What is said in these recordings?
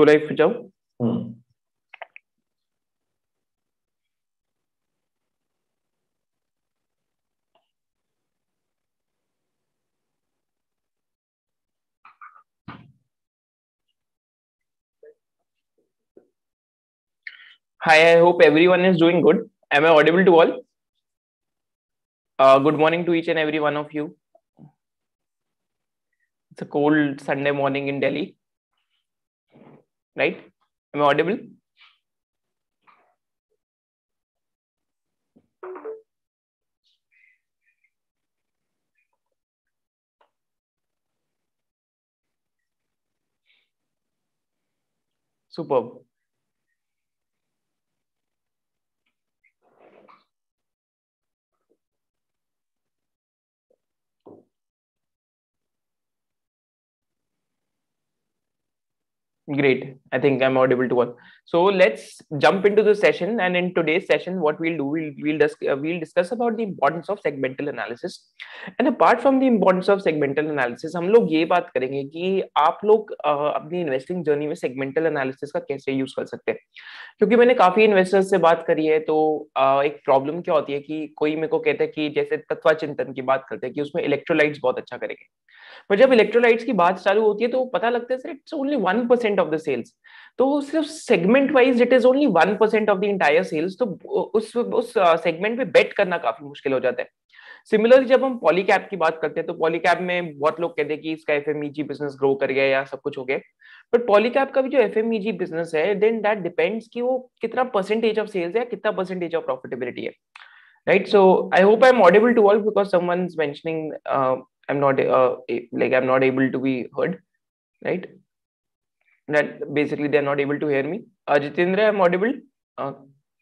तो लाइव पे जाओ। Hi, I hope everyone is doing good. Am I audible to all? Good morning to each and every one of you. It's a cold Sunday morning in Delhi, right? Am I audible? Superb. Great. I think I'm audible to all. So let's jump into the session. And in today's session, what we'll do, we'll discuss about the importance of segmental analysis. And apart from the importance of segmental analysis, हम लोग ये बात करेंगे कि आप लोग अपनी investing journey में सेगमेंटल एनालिसिस का कैसे यूज कर सकते हैं। क्योंकि मैंने काफी इन्वेस्टर्स से बात करी है, तो एक प्रॉब्लम क्या होती है कि कोई मेरे को कहता है कि जैसे तत्व चिंतन की बात करते हैं कि उसमें इलेक्ट्रोलाइट्स बहुत अच्छा करेंगे, पर जब इलेक्ट्रोलाइट्स की बात चालू होती है तो पता लगता है sir it's only 1% of the sales. तो सिर्फ segment wise it is only 1% of the entire sales. तो उस सेगमेंट पे बेट करना काफी मुश्किल हो जाता है। सिमिलरली जब हम पॉलीकैप की बात करते हैं तो पॉलीकैप में बहुत लोग कहते हैं कि इसका एफएमईजी बिजनेस ग्रो कर गया या सब कुछ हो गया, बट पॉलीकैप का भी जो एफएमईजी बिजनेस है देन दैट डिपेंड्स कि वो कितना परसेंटेज ऑफ सेल्स है, कितना परसेंटेज ऑफ प्रॉफिटेबिलिटी है, right? So I hope I'm audible to all because someone's mentioning I'm not like I'm not able to be heard, right? That basically they're not able to hear me. Jitendra, I'm audible. uh,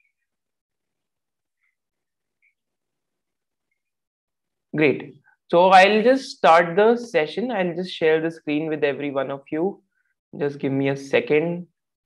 Great. So I'll just start the session. I'll just share the screen with every one of you. Just give me a second.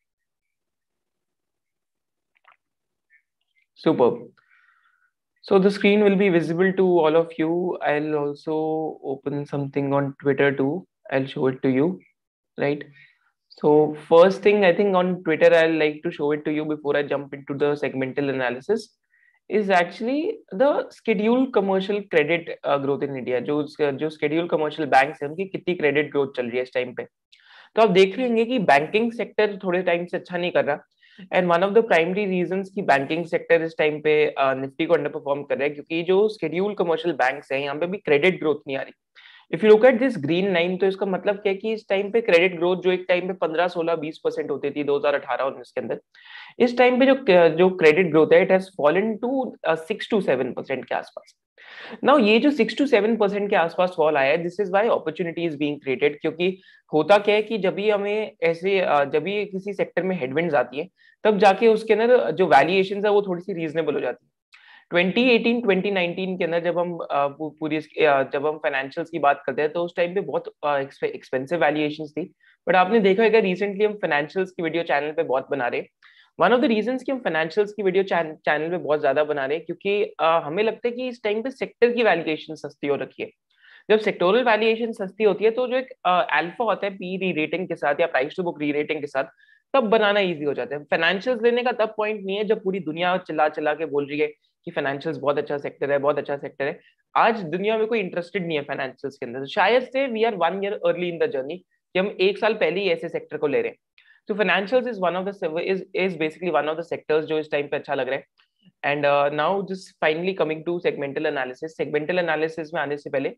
Superb. So the screen will be visible to all of you. I'll also open something on Twitter too. I'll show it to you, right? So first thing, I think on Twitter, I'll like to show it to you before I jump into the segmental analysis, is actually the scheduled commercial credit growth in India. जो scheduled commercial banks हैं उनकी कितनी credit growth चल रही है इस time पे। तो आप देख रहे होंगे कि बैंकिंग सेक्टर थोड़े टाइम से अच्छा नहीं कर रहा, and one of the primary reasons कि बैंकिंग सेक्टर इस टाइम पे निफ्टी को अंडर परफॉर्म कर रहा है क्योंकि जो शेड्यूल कमर्शियल बैंक्स हैं यहाँ पे भी क्रेडिट ग्रोथ नहीं आ रही। If you look at this green line, तो इसका मतलब क्या है कि इस टाइम पे क्रेडिट ग्रोथ जो एक टाइम पे 15-16-20% होती थी 2018-19 के अंदर, इस टाइम पे जो क्रेडिट ग्रोथ है it has fallen to 6 to 7% के आसपास। नाउ ये जो 6 to 7% के आसपास फॉल आया है, this is why opportunity is being created. क्योंकि होता क्या है कि जब भी हमें ऐसे जब भी किसी सेक्टर में हेडविंड्स आती है तब जाके उसके अंदर जो वैल्यूएशन है वो थोड़ी सी रीजनेबल हो जाती है। 2018-2019 के अंदर जब हम जब हम फाइनेंशियल्स की बात करते हैं तो उस टाइम पे बहुत एक्सपेंसिव वैल्यूएशंस थी। बट आपने देखा होगा रिसेंटली हम फाइनेंशियल्स की वीडियो चैनल पे बहुत बना रहे हैं। वन ऑफ द रीजंस कि हम फाइनेंशियल्स की वीडियो चैनल पे बहुत ज्यादा बना रहे हैं क्योंकि हमें लगता है कि इस टाइम पे सेक्टर की वैल्यूएशन सस्ती हो रखी है। जब सेक्टोरल वैल्यूएशन सस्ती होती है तो जो एक अल्फा होता है पी री रेटिंग के साथ या price to book re rating के साथ, तब बनाना इजी हो जाता है। फाइनेंशियल्स लेने का तब पॉइंट नहीं है जब पूरी दुनिया चिल्ला चिल्ला के बोल रही है कि फाइनेंशियल्स बहुत अच्छा सेक्टर है, बहुत अच्छा सेक्टर है। आज दुनिया में कोई इंटरेस्टेड नहीं है फाइनेंशियल्स के अंदर, तो शायद से we are 1 year early in the journey कि हम एक साल पहले ही ऐसे सेक्टर को ले रहे हैं। तो financials is one of the is basically one of the sectors जो इस टाइम पे अच्छा लग रहा है। And now just finally coming to segmental analysis. Segmental analysis में आने से पहले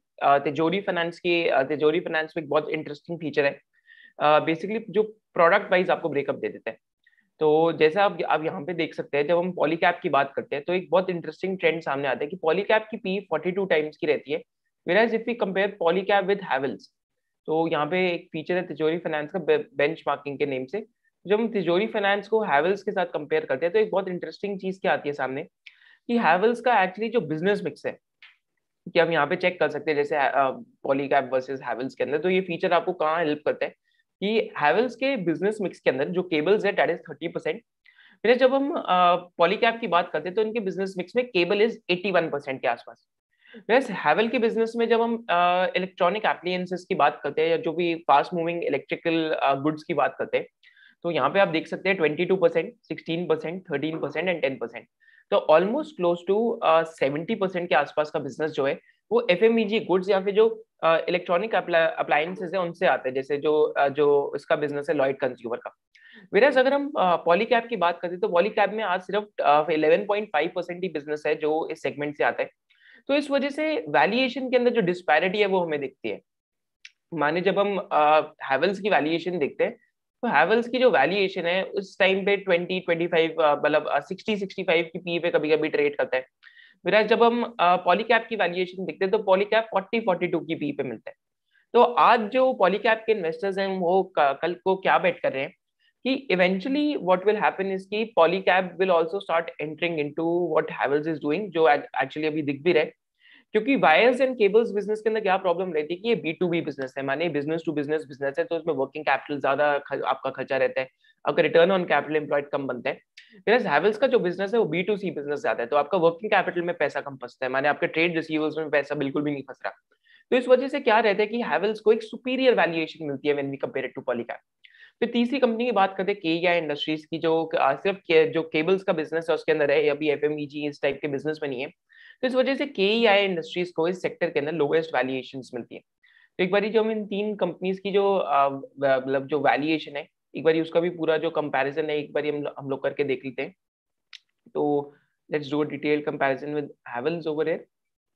तिजोरी फाइनेंस में एक बहुत इंटरेस्टिंग फीचर है। बेसिकली जो प्रोडक्ट वाइज आपको ब्रेकअप दे देते हैं। तो जैसा आप यहाँ पे देख सकते हैं, जब हम पॉलीकैप की बात करते हैं तो एक बहुत इंटरेस्टिंग ट्रेंड सामने आता है कि पॉलीकैप की पी 42 टाइम्स की रहती है, whereas if we compare Polycab with Havells, तो यहाँ पे एक फीचर है तिजोरी फाइनेंस का बेंच मार्किंग के नेम से। जब हम तिजोरी फाइनेंस को हैवेल्स के साथ कंपेयर करते हैं तो एक बहुत इंटरेस्टिंग चीज क्या आती है सामने कि हैवेल्स का एक्चुअली जो बिजनेस मिक्स है, कि हम यहाँ पे चेक कर सकते हैं जैसे पॉलीकैप वर्सेस हैवेल्स के अंदर, तो ये फीचर आपको कहाँ हेल्प करता है कि हैवेल्स के बिजनेस मिक्स के अंदर जो केबल्स है दैट इज 30%। फिर जब हम पॉलीकैप की बात करते हैं तो इनके बिजनेस मिक्स में केबल इज 81% के आसपास। वैसे हैवेल के बिजनेस में जब हम इलेक्ट्रॉनिक एप्लियंसेस की बात करते हैं या जो भी फास्ट मूविंग इलेक्ट्रिकल गुड्स की बात करते हैं तो यहाँ पे आप देख सकते हैं 22%, 16%, 13% एंड 10%। तो ऑलमोस्ट क्लोज टू 70% के आसपास का बिजनेस जो है वो एफएमईजी गुड्स या फिर जो इलेक्ट्रॉनिक अप्लायंसेज है उनसे आते हैं, जैसे जो इसका बिजनेस है लॉयड कंज्यूमर का। वेराज अगर हम पॉलीकैब की बात करते हैं तो पॉलीकैब में आज सिर्फ 11.5% ही बिजनेस है जो इस सेगमेंट से आता है। तो इस वजह से वैल्यूएशन के अंदर जो डिस्पैरिटी है वो हमें दिखती है। माने जब हम हैवेल्स की वैल्यूएशन देखते हैं तो हैवेल्स की जो वैल्यूएशन है उस टाइम पे 20-25 मतलब 60-65 की पी पे कभी कभी ट्रेड करता है। विराज जब हम पॉलीकैब की वैल्यूएशन देखते हैं तो पॉलीकैब 40-42 की पी पे मिलता है। तो आज जो पॉलीकैब के इन्वेस्टर्स हैं वो कल को क्या बेट कर रहे हैं कि eventually what will happen is कि Polycab will also start entering into what Havells is doing, जो एक्चुअली अभी दिख भी रहा है। क्योंकि वायर्स एंड केबल्स बिजनेस के अंदर क्या प्रॉब्लम रहती है कि ये B2B बिजनेस है, माने बिजनेस टू बिजनेस बिजनेस है, तो उसमें वर्किंग कैपिटल ज्यादा आपका खर्चा रहता है, आपका रिटर्न ऑन कैपिटल एम्प्लॉयड कम बनता है। whereas हैवेल्स का जो बिजनेस है वो B2C बिजनेस ज्यादा है, तो आपका वर्किंग कैपिटल में पैसा कम फंसता है, माने आपके ट्रेड रिसीवर्स में पैसा बिल्कुल भी नहीं फंस रहा। तो इस वजह से क्या रहता है कि हैवेल्स को एक सुपीरियर वैल्यूएशन मिलती है when we compare it to Polycab. फिर तीसरी कंपनी की बात करते हैं केईआई इंडस्ट्रीज की, जो सिर्फ जो केबल्स का बिजनेस है उसके अंदर है, अभी एफएमईजी इस टाइप के बिजनेस में नहीं है। तो इस वजह से केईआई इंडस्ट्रीज को इस सेक्टर के अंदर लोएस्ट वैल्यूएशन मिलती है। तो एक बार जो हम इन तीन कंपनीज की जो मतलब जो वैल्यूएशन है, एक बार उसका भी पूरा जो कंपैरिजन है एक बार हम लोग करके देख लेते हैं। तो let's do a detail comparison with Havells over here,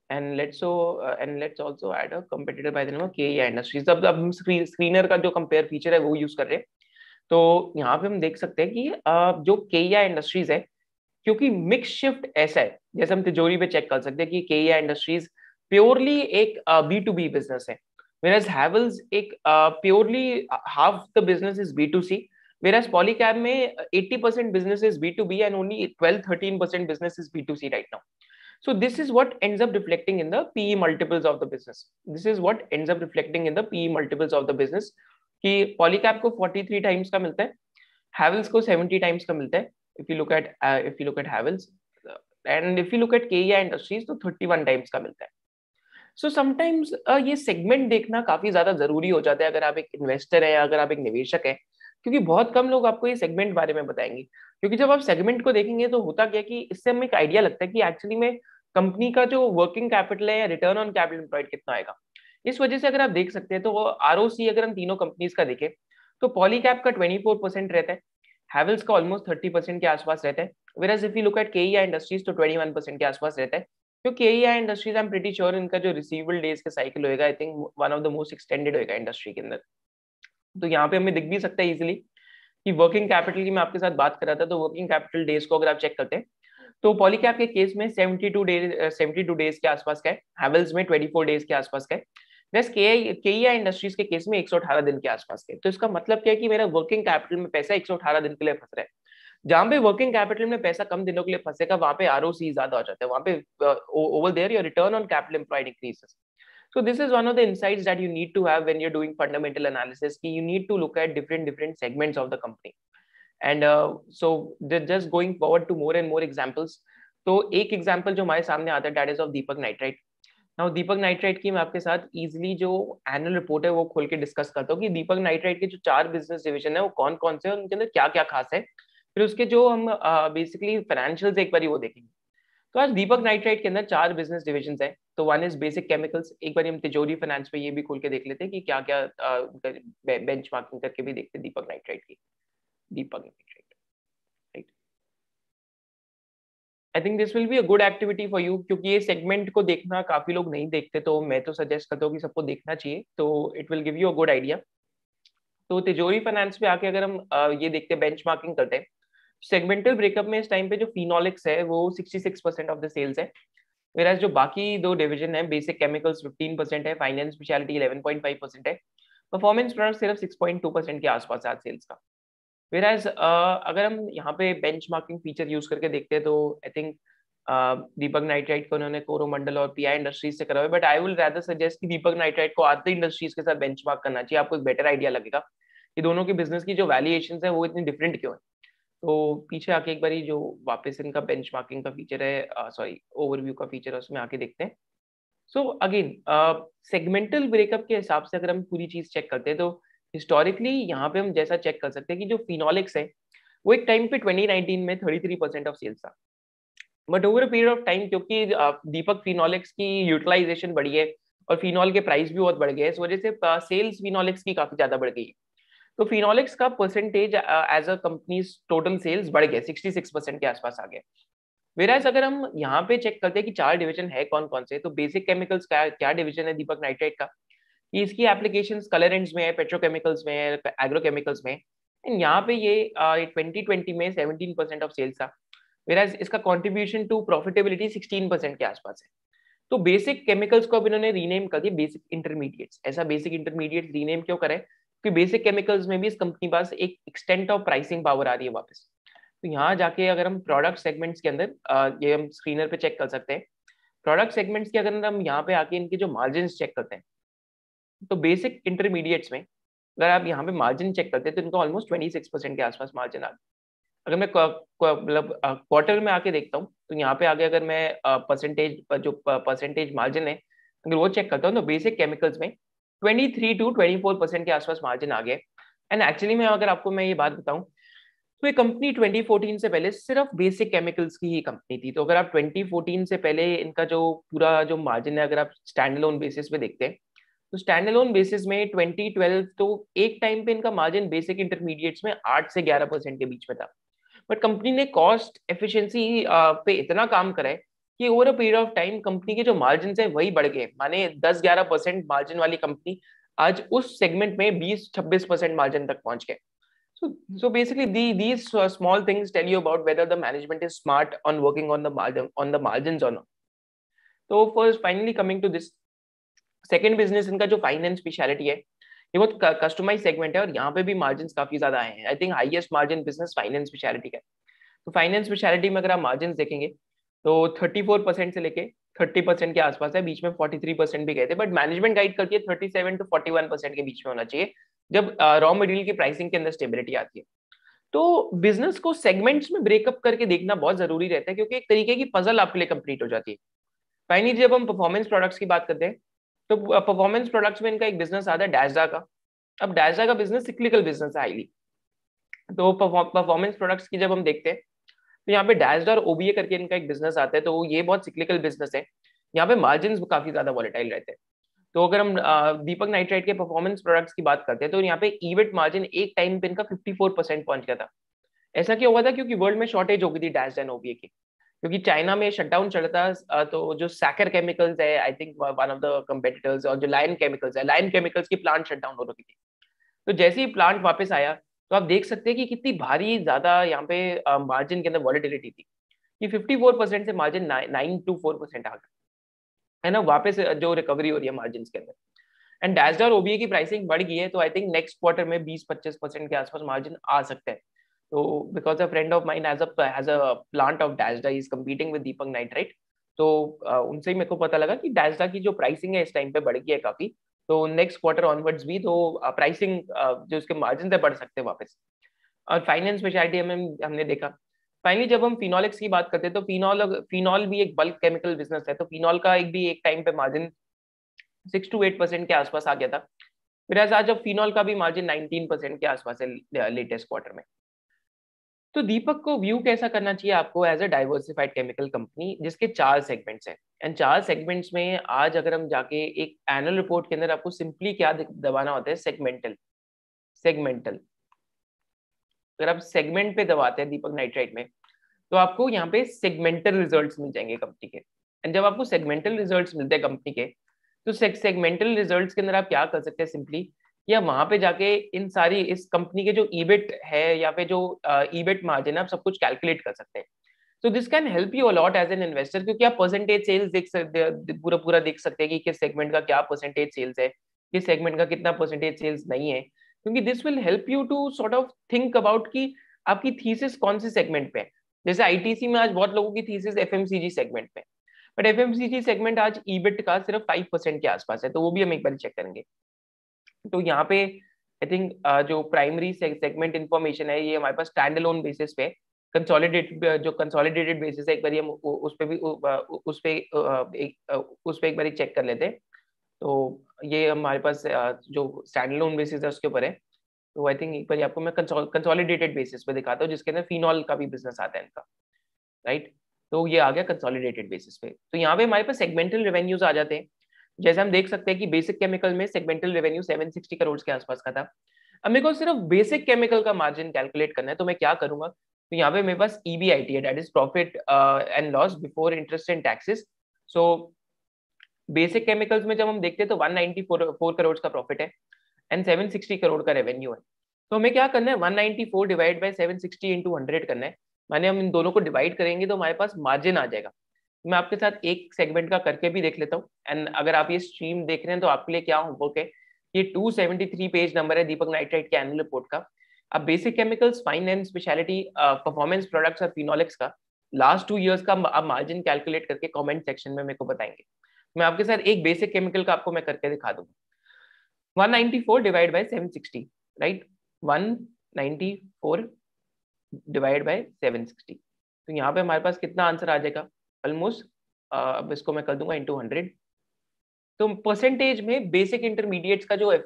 and let's also add a competitor by the name of KEI Industries। अब हम स्क्रीनर का जो कंपेयर फीचर है वो यूज कर रहे हैं। तो यहाँ पे हम देख सकते हैं कि जो KEI इंडस्ट्रीज है, क्योंकि मिक्स शिफ्ट ऐसा है, जैसे हम तिजोरी पे चेक कर सकते हैं कि KEI इंडस्ट्रीज प्योरली एक B2B बिजनेस है, whereas Havells एक purely half the business is B2C, whereas Polycab में 80% business is B2B and only 12-13% business is B2C right now. So this is what ends up reflecting in the PE multiples of the business. This is what ends up reflecting in the PE multiples of the business कि Polycab को 43 times का मिलता है, Havells को 70 times का मिलता है, if you look at Havells, and if you look at KEI Industries तो 31 टाइम्स का मिलता है। सो समटाइम्स ये सेगमेंट देखना काफी ज्यादा जरूरी हो जाता है अगर आप एक इन्वेस्टर है या अगर आप एक निवेशक है, क्योंकि बहुत कम लोग आपको ये सेगमेंट बारे में बताएंगे। क्योंकि जब आप सेगमेंट को देखेंगे तो होता क्या कि इससे हमें एक आइडिया लगता है कि एक्चुअली में कंपनी का जो वर्किंग कैपिटल है या रिटर्न ऑन कैपिटल एम्प्लॉयड कितना आएगा। इस वजह से अगर आप देख सकते हैं तो ROC अगर हम तीनों कंपनीज का देखें तो पॉलीकैब का 24% रहता है, हैवेल्स का ऑलमोस्ट 30% के आसपास रहता है, whereas if you look at KEI industries तो 21% के आसपास रहता है। क्योंकि KEI industries I am pretty sure इनका जो रिसीवेबल डेज का साइकिल होएगा I think one of the most extended होएगा इंडस्ट्री के अंदर। तो यहाँ पे हमें दिख भी सकता है इजीली कि वर्किंग कैपिटल की मैं आपके साथ बात कर रहा था, तो वर्किंग कैपिटल डेज को अगर आप चेक करते हैं तो पॉलीकैब के केस में 72 डेज के आसपास का है, हैवेल्स में 24 डेज के आसपास का है, वैसे KEI इंडस्ट्रीज के केस में 118 दिन के आसपास के। तो इसका मतलब क्या है कि मेरा वर्किंग कैपिटल में पैसा 118 दिन के लिए फंस रहा है। जहां पे वर्किंग कैपिटल में पैसा कम दिनों के लिए फंसेगा वहां पे ROC ज्यादा हो जाता है, वहां पे over there your return on capital employed increases. So this is one of the insights that you need to have when you're doing fundamental analysis. कि you need to look at different segments of the company. And so just going forward to more and more examples. तो एक example जो हमारे सामने आता है that is of Deepak Nitrite. Now Deepak Nitrite की मैं आपके साथ easily जो एनुअल रिपोर्ट है वो खोल के डिस्कस करता हूँ कि दीपक नाइट्राइट के जो 4 बिजनेस डिवीजन है वो कौन कौन से हैं, उनके अंदर क्या क्या खास है, फिर उसके जो हम बेसिकली फाइनेंशियल्स एक बार वो देखेंगे। तो आज दीपक नाइट्राइट के अंदर 4 बिजनेस डिविजन हैं। तो वन इज बेसिक केमिकल्स, एक बार हम तिजोरी फाइनेंस पे ये भी खोल के देख लेते हैं कि क्या क्या बेंच मार्किंग करके भी देखते हैं दीपक नाइट्राइट की। Deepak Nitrite, right. I think this will be a good activity for you, क्योंकि ये सेगमेंट को देखना काफी लोग नहीं देखते, तो मैं तो सजेस्ट करता हूँ कि सबको देखना चाहिए, तो it will give you a good idea. तो तिजोरी फाइनेंस पे आके अगर हम ये देखते हैं बेंच मार्किंग करते हैं, सेगमेंटल ब्रेकअप में इस टाइम पे जो फिनोलिक्स है वो 66% ऑफ द सेल्स है, whereas जो बाकी दो डिवीजन है बेसिक केमिकल्स 15% है, फाइनेंस स्पेशलिटी 11.5% है, परफॉर्मेंस प्रोडक्ट सिर्फ 6.2% के आसपास है सेल्स का। whereas अगर हम यहाँ पे बेंच मार्किंग फीचर यूज करके देखते हैं तो आई थिंक दीपक नाइट्राइट को उन्होंने कोरोमंडल और PI इंडस्ट्रीज से करा हुआ है, but I will rather suggest कि दीपक नाइट्राइट को आरती इंडस्ट्रीज के साथ बेंच मार्क करना चाहिए, आपको एक बेटर आइडिया लगेगा कि दोनों के बिजनेस की जो वैल्यूएशन है वो इतनी डिफरेंट क्यों है। तो पीछे आके एक बारी जो वापस इनका बेंचमार्किंग का फीचर है, सॉरी ओवरव्यू का फीचर है, उसमें आके देखते हैं। सो अगेन सेगमेंटल ब्रेकअप के हिसाब से अगर हम पूरी चीज चेक करते हैं तो हिस्टोरिकली यहाँ पे हम जैसा चेक कर सकते हैं कि जो फिनोलिक्स है वो एक टाइम पे 2019 में 33% ऑफ सेल्स था, but over a period of time क्योंकि दीपक फिनोलेक्स की यूटिलाइजेशन बढ़ी है और फिनॉल के प्राइस भी बहुत बढ़ गए हैं, इस वजह से सेल्स फिनोलेक्स की काफी ज्यादा बढ़ गई है। तो फिनोलेक्स का percentage as a company total sales बढ़ गया, 66% के आसपास आ गया। वेराज अगर हम यहाँ पे चेक करते हैं कि 4 डिवीजन है कौन कौन से, तो बेसिक केमिकल्स का क्या डिवीजन है दीपक नाइट्राइट का, कि इसकी एप्लीकेशंस कलरेंट्स में है, पेट्रोकेमिकल्स में है, एग्रोकेमिकल्स में है। एंड यहाँ पे ये 2020 में 17% ऑफ सेल्स था, वेराज इसका कंट्रीब्यूशन टू प्रॉफिटेबिलिटी 16% के आसपास है। तो बेसिक केमिकल्स को अब इन्होंने रीनेम कर दिया बेसिक इंटरमीडिएट्स। ऐसा बेसिक इंटरमीडिएट्स रीनेम क्यों करें, क्योंकि बेसिक केमिकल्स में भी इस कंपनी के पास एक एक्सटेंट ऑफ प्राइसिंग पावर आ रही है वापस। तो यहाँ जाके अगर हम प्रोडक्ट सेगमेंट्स के अंदर ये हम स्क्रीनर पे चेक कर सकते हैं, प्रोडक्ट सेगमेंट्स के अगर हम यहाँ पे आके इनके जो मार्जिन चेक करते हैं, तो बेसिक इंटरमीडिएट्स में अगर आप यहाँ पे मार्जिन चेक करते हैं तो इनका ऑलमोस्ट 26% के आसपास मार्जिन आ गया। अगर मैं मतलब क्वार्टर में आके देखता हूँ, तो यहाँ पे आगे अगर मैं परसेंटेज जो परसेंटेज मार्जिन है अगर वो चेक करता हूँ, तो बेसिक केमिकल्स में 23 to 24% के आसपास मार्जिन आ गए। एंड एक्चुअली में अगर आपको मैं ये बात बताऊं, तो ये कंपनी 2014 से पहले सिर्फ बेसिक केमिकल्स की ही कंपनी थी। तो अगर आप 2014 से पहले इनका जो पूरा जो मार्जिन है अगर आप स्टैंड अलोन बेसिस पे देखते हैं, तो स्टैंड अलोन बेसिस में 2012 तो एक टाइम पे इनका मार्जिन बेसिक इंटरमीडिएट्स में 8 से 11% के बीच में था। बट कंपनी ने कॉस्ट एफिशिएंसी पे इतना काम करा है कि over a period of time company के जो मार्जिन है वही बढ़ गए, माने 10-11% मार्जिन वाली कंपनी आज उस सेगमेंट में 20-26% मार्जिन तक पहुंच गए। So basically, these small things tell you about whether the management is smart on working on the margins or not. तो first, finally coming to this second business, इनका जो फाइनेंस स्पेशलिटी है ये बहुत कस्टमाइज सेगमेंट है और यहाँ पे भी मार्जिन काफी ज्यादा आए हैं। I think highest margin business finance speciality का है। तो फाइनेंस स्पेशलिटी में अगर आप मार्जिन देखेंगे तो 34% से लेके 30% के आसपास है, बीच में 43% भी गए थे, बट मैनेजमेंट गाइड करती है 37 to 41% के बीच में होना चाहिए जब रॉ मटेरियल की प्राइसिंग के अंदर स्टेबिलिटी आती है। तो बिजनेस को सेगमेंट्स में ब्रेकअप करके देखना बहुत जरूरी रहता है, क्योंकि एक तरीके की पजल आपके लिए कंप्लीट हो जाती है। फाइनली जब हम परफॉर्मेंस प्रोडक्ट्स की बात करते हैं, तो परफॉर्मेंस प्रोडक्ट्स में इनका एक बिजनेस आता है डैजडा का। अब डैजडा का बिजनेस सिक्लिकल बिजनेस है हाईली। तो परफॉर्मेंस प्रोडक्ट्स की जब हम देखते हैं, तो यहाँ पे डैशड और ओबीए करके इनका एक बिजनेस आता है, तो ये बहुत सिक्लिकल बिजनेस है। यहाँ पे मार्जिन काफी ज्यादा वॉलेटाइल रहते हैं। तो अगर हम दीपक नाइट्राइट के परफॉर्मेंस प्रोडक्ट्स की बात करते हैं, तो यहाँ पे ईबिट मार्जिन एक टाइम पे इनका 54% पहुंच गया था। ऐसा क्यों हुआ था, क्योंकि वर्ल्ड में शॉर्टेज हो गई थी डैशड एंड ओबीए की, क्योंकि चाइना में शटडाउन चलता। तो जो सैकर केमिकल्स है, I think one of the competitors, और जो लायन केमिकल्स है, लायन केमिकल्स की प्लांट शटडाउन हो रही थी। तो जैसे ही प्लांट वापस आया, तो आप देख सकते हैं कि कितनी भारी ज्यादा यहाँ पे मार्जिन के अंदर वॉलेटिलिटी थी, कि 54% से मार्जिन 9 to 4% आ गया है ना, वापस जो रिकवरी हो रही है मार्जिन के अंदर। एंड डैशडा और ओबीए की प्राइसिंग बढ़ गई है, तो आई थिंक नेक्स्ट क्वार्टर में 20-25% के आसपास मार्जिन आ सकते हैं। तो because a friend of mine as a plant of DASDA is competing with Deepak Nitrite, तो उनसे ही मेरे को पता लगा कि डैशडा की जो प्राइसिंग है इस टाइम पे बढ़ गई है काफी। तो नेक्स्ट क्वार्टर ऑनवर्ड्स भी तो प्राइसिंग जो उसके मार्जिन है बढ़ सकते हैं वापस। और फाइनेंस स्पेशलिटी हमने देखा। फाइनली जब हम फिनोलिक्स की बात करते हैं, तो फिनॉल भी एक बल्क केमिकल बिजनेस है। तो फिनॉल का एक टाइम पे मार्जिन 6 to 8% के आसपास आ गया था, फिर आज अब फिनॉल का भी मार्जिन 19% के आसपास है लेटेस्ट क्वार्टर में। तो दीपक को व्यू कैसा करना चाहिए आपको as a diversified chemical company जिसके 4 सेगमेंट्स हैं। एंड 4 सेगमेंट्स में आज अगर हम जाके एक एनुअल रिपोर्ट के अंदर आपको सिंपली क्या दबाना होता है, सेगमेंटल। सेगमेंटल अगर आप सेगमेंट पे दबाते हैं दीपक नाइट्राइट में, तो आपको यहाँ पे सेगमेंटल रिजल्ट्स मिल जाएंगे कंपनी के। एंड जब आपको सेगमेंटल रिजल्ट्स मिलते हैं कंपनी के, तो सेगमेंटल रिजल्ट्स के अंदर आप क्या कर सकते हैं सिंपली, या वहां पे जाके इन सारी इस कंपनी के जो ईबिट है या फिर जो ईबिट मार्जिन है, आप सब कुछ कैलकुलेट कर सकते हैं। So this can help you a lot as an investor, क्योंकि आप परसेंटेज सेल्स देख सकते, पूरा पूरा देख सकते हैं कि किस सेगमेंट का क्या परसेंटेज सेल्स है, किस सेगमेंट का कितना परसेंटेज सेल्स नहीं है। क्योंकि this will help you to sort of think about कि आपकी थीसिस कौन से सेगमेंट पे है। जैसे आईटीसी में आज बहुत लोगों की थीसिस एफएमसीजी सेगमेंट पे, बट एफएमसीजी सेगमेंट आज ईबिट का सिर्फ 5% के आसपास है, तो वो भी हम एक बार चेक करेंगे। तो यहाँ पे आई थिंक जो प्राइमरी सेगमेंट इन्फॉर्मेशन है ये हमारे पास स्टैंड अलोन बेसिस पे, कंसोलिडेटेड जो कंसोलिडेटेड बेसिस है, एक बार हम उस पे भी उस पे एक बार चेक कर लेते हैं। तो ये हमारे पास जो स्टैंड लोन बेसिस है उसके ऊपर है। तो आई थिंक एक बार आपको मैं कंसोलिडेटेड बेसिस पे दिखाता हूँ, जिसके अंदर फिनॉल का भी बिजनेस आता है इनका, राइट। तो ये आ गया कंसोलिडेटेड बेसिस पे। तो यहाँ पे हमारे पास सेगमेंटल रेवेन्यूज आ जाते हैं। जैसे हम देख सकते हैं कि बेसिक केमिकल में सेगमेंटल रेवेन्यू 760 करोड़ के आसपास का था। अब मेरे को सिर्फ बेसिक केमिकल का मार्जिन कैलकुलेट करना है, तो मैं क्या करूंगा, तो यहाँ पे मेरे पास EBIT है, that is profit and loss before interest and taxes. So basic chemicals में जब हम देखते हैं तो 194 करोड़ का प्रॉफिट है एंड 760 करोड़ का रेवेन्यू है। तो हमें क्या करना है, 194 डिवाइड बाई 760 इंटू 100 करना है। माने हम इन दोनों को डिवाइड करेंगे तो हमारे पास मार्जिन आ जाएगा। मैं आपके साथ एक सेगमेंट का करके भी देख लेता हूँ, एंड अगर आप ये स्ट्रीम देख रहे हैं तो आपके लिए क्या होमवर्क है, ये 273 पेज नंबर है दीपक नाइट्राइट के एनुअल रिपोर्ट का। अब basic chemicals, fine and speciality, performance products और फिनोलिक्स का लास्ट 2 years का आप मार्जिन कैलकुलेट करके कमेंट सेक्शन में मेरे को बताएंगे। मैं आपके साथ एक बेसिक केमिकल का आपको मैं करके दिखा दूंगा। 194 divide by 760, right, 194 divide by 760। तो यहाँ पे हमारे पास कितना आंसर आ जाएगा, ऑलमोस्ट, अब इसको मैं कर दूंगा इंटू 100। तो परसेंटेज में बेसिक इंटरमीडिएट्स का जो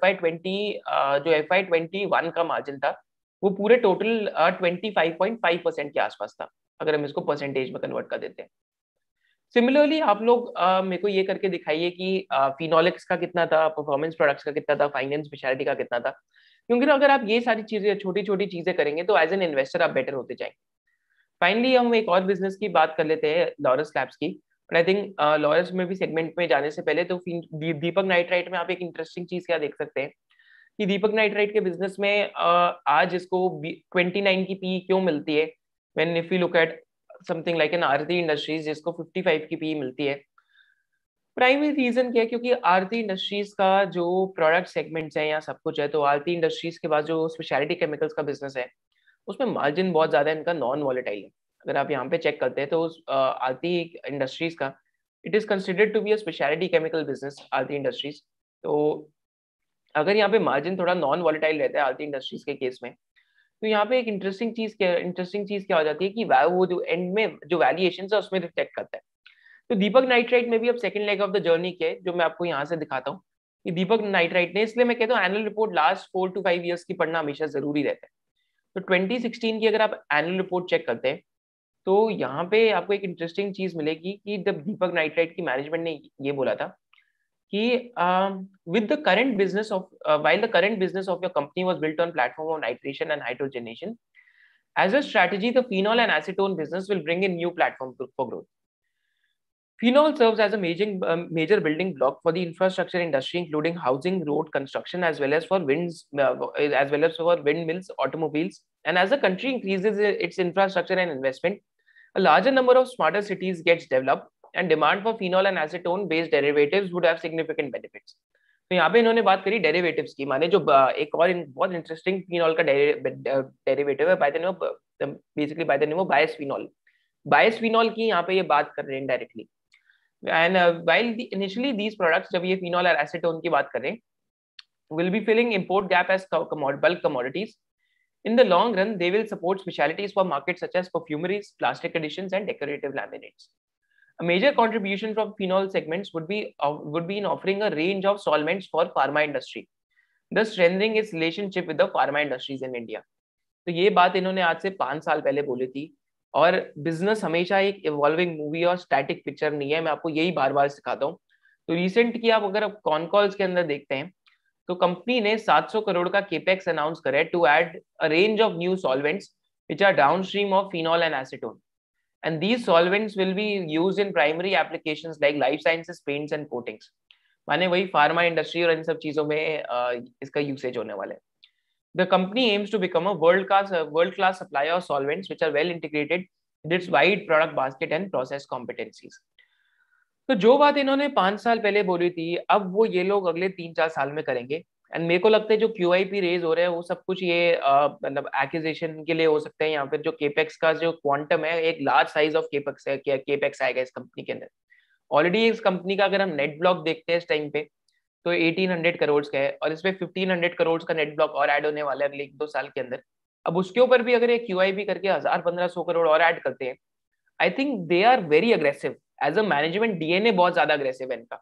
FY21 का मार्जिन था, वो पूरे टोटल 25.5% के आसपास था, अगर हम इसको परसेंटेज में कन्वर्ट कर देते हैं। सिमिलरली आप लोग मेरे को ये करके दिखाइए कि फिनोलिक्स का कितना था, परफॉर्मेंस प्रोडक्ट्स का कितना था, फाइनेंस स्पेशलिटी का कितना था। क्योंकि ना अगर आप ये सारी चीजें, छोटी छोटी चीजें करेंगे तो एज एन इन्वेस्टर आप बेटर होते जाएंगे। फाइनली हम एक और बिजनेस की बात कर लेते हैं, लॉरस लैब्स की। बट आई थिंक लॉरस में भी सेगमेंट में जाने से पहले तो दीपक नाइट्राइट में आप एक इंटरेस्टिंग चीज क्या देख सकते हैं कि दीपक नाइट्राइट के बिजनेस में आज इसको 29 की पी क्यों मिलती है, when if you look at something like an Aarti industries जिसको 55 की पी मिलती है। प्राइमरी रीजन क्या है, क्योंकि आरती इंडस्ट्रीज का जो प्रोडक्ट सेगमेंट्स है या सब कुछ है, तो आरती इंडस्ट्रीज के बाद जो स्पेशलिटी केमिकल्स का बिजनेस है उसमें मार्जिन बहुत ज्यादा इनका नॉन वॉलेटाइल है। अगर आप यहाँ पे चेक करते हैं तो आरती इंडस्ट्रीज का it is considered to be a speciality chemical business, Aarti industries. तो अगर यहाँ पे मार्जिन थोड़ा नॉन वॉलेटाइल रहता है आरती इंडस्ट्रीज के केस में, तो यहाँ पे एक इंटरेस्टिंग चीज क्या हो जाती है कि वो जो एंड में जो वैल्यूएशन है उसमें रिफ्लेक्ट करता है। तो दीपक नाइट्राइट में भी अब second leg of the journey के जो मैं आपको यहाँ से दिखाता हूँ कि दीपक नाइट्राइट ने, इसलिए मैं कहता हूँ annual report last 4 to 5 years की पढ़ना हमेशा जरूरी रहता है। तो 2016 की अगर आप एनुअल रिपोर्ट चेक करते हैं तो यहाँ पे आपको एक इंटरेस्टिंग चीज मिलेगी कि जब दीपक नाइट्राइट की मैनेजमेंट ने ये बोला था कि with the current business of while the current business of your company was built on platform of nitration and hydrogenation, as a strategy the phenol and acetone business will bring in new platform for growth. Phenol serves as a major building block for the infrastructure industry, including housing, road construction, as well as for windmills, automobiles. And as the country increases its infrastructure and investment, a larger number of smarter cities gets developed, and demand for phenol and acetone based derivatives would have significant benefits. तो यहाँ पे इन्होंने बात करी derivatives की, माने जो एक और बहुत इंटरेस्टिंग फिनॉल का डेरिवेटिव है by the name, basically by the name of bisphenol. Bisphenol की यहाँ पे ये बात कर रहे हैं directly. And while initially these products, जब ये फिनॉल और एसीटोन की बात करें, will be filling import gap as bulk commodities. In the long run, they will support specialties for markets such as perfumeries, plastic additions, and decorative laminates. A major contribution from phenol segments would be in offering a range of solvents for pharma industry, thus strengthening its relationship with the pharma industries in India. तो ये बात इन्होंने आज से 5 साल पहले बोली थी। और बिजनेस हमेशा एक इवॉल्विंग मूवी और स्टैटिक पिक्चर नहीं है, मैं आपको यही बार बार सिखाता हूँ। तो रिसेंट की आप अगर कॉन कॉल्स के अंदर देखते हैं तो कंपनी ने 700 करोड़ का केपेक्स अनाउंस करा है to add a range of new solvents which are downstream of phenol and acetone, and these solvents will be used in primary applications like life sciences, paints and coatings. माने वही pharma industry और इन सब चीजों में इसका usage होने वाला है। The company aims to become a world-class supplier of solvents which are well integrated with its wide product basket and process competencies. तो जो बात इन्होंने 5 साल पहले बोली थी, अब वो ये लोग अगले 3-4 साल में करेंगे। एंड मेरे को लगता है जो QIP रेज हो रहे हैं वो सब कुछ ये मतलब एक्विजिशन के लिए हो सकते हैं, या फिर जो केपेक्स का जो क्वांटम है, एक लार्ज साइज ऑफ केपेक्स है, केपेक्स आएगा इस कंपनी के अंदर। ऑलरेडी इस कंपनी का अगर हम नेट ब्लॉक देखते हैं इस टाइम पे तो 1800 करोड़ का है, और इसमें 1500 करोड़ का नेट ब्लॉक और ऐड होने वाला है अगले 1-2 साल के अंदर। अब उसके ऊपर भी अगर ये QIP करके 1000-1500 करोड़ और ऐड करते हैं, I think they are very aggressive. As a management DNA बहुत ज्यादा अग्रेसिव है इनका।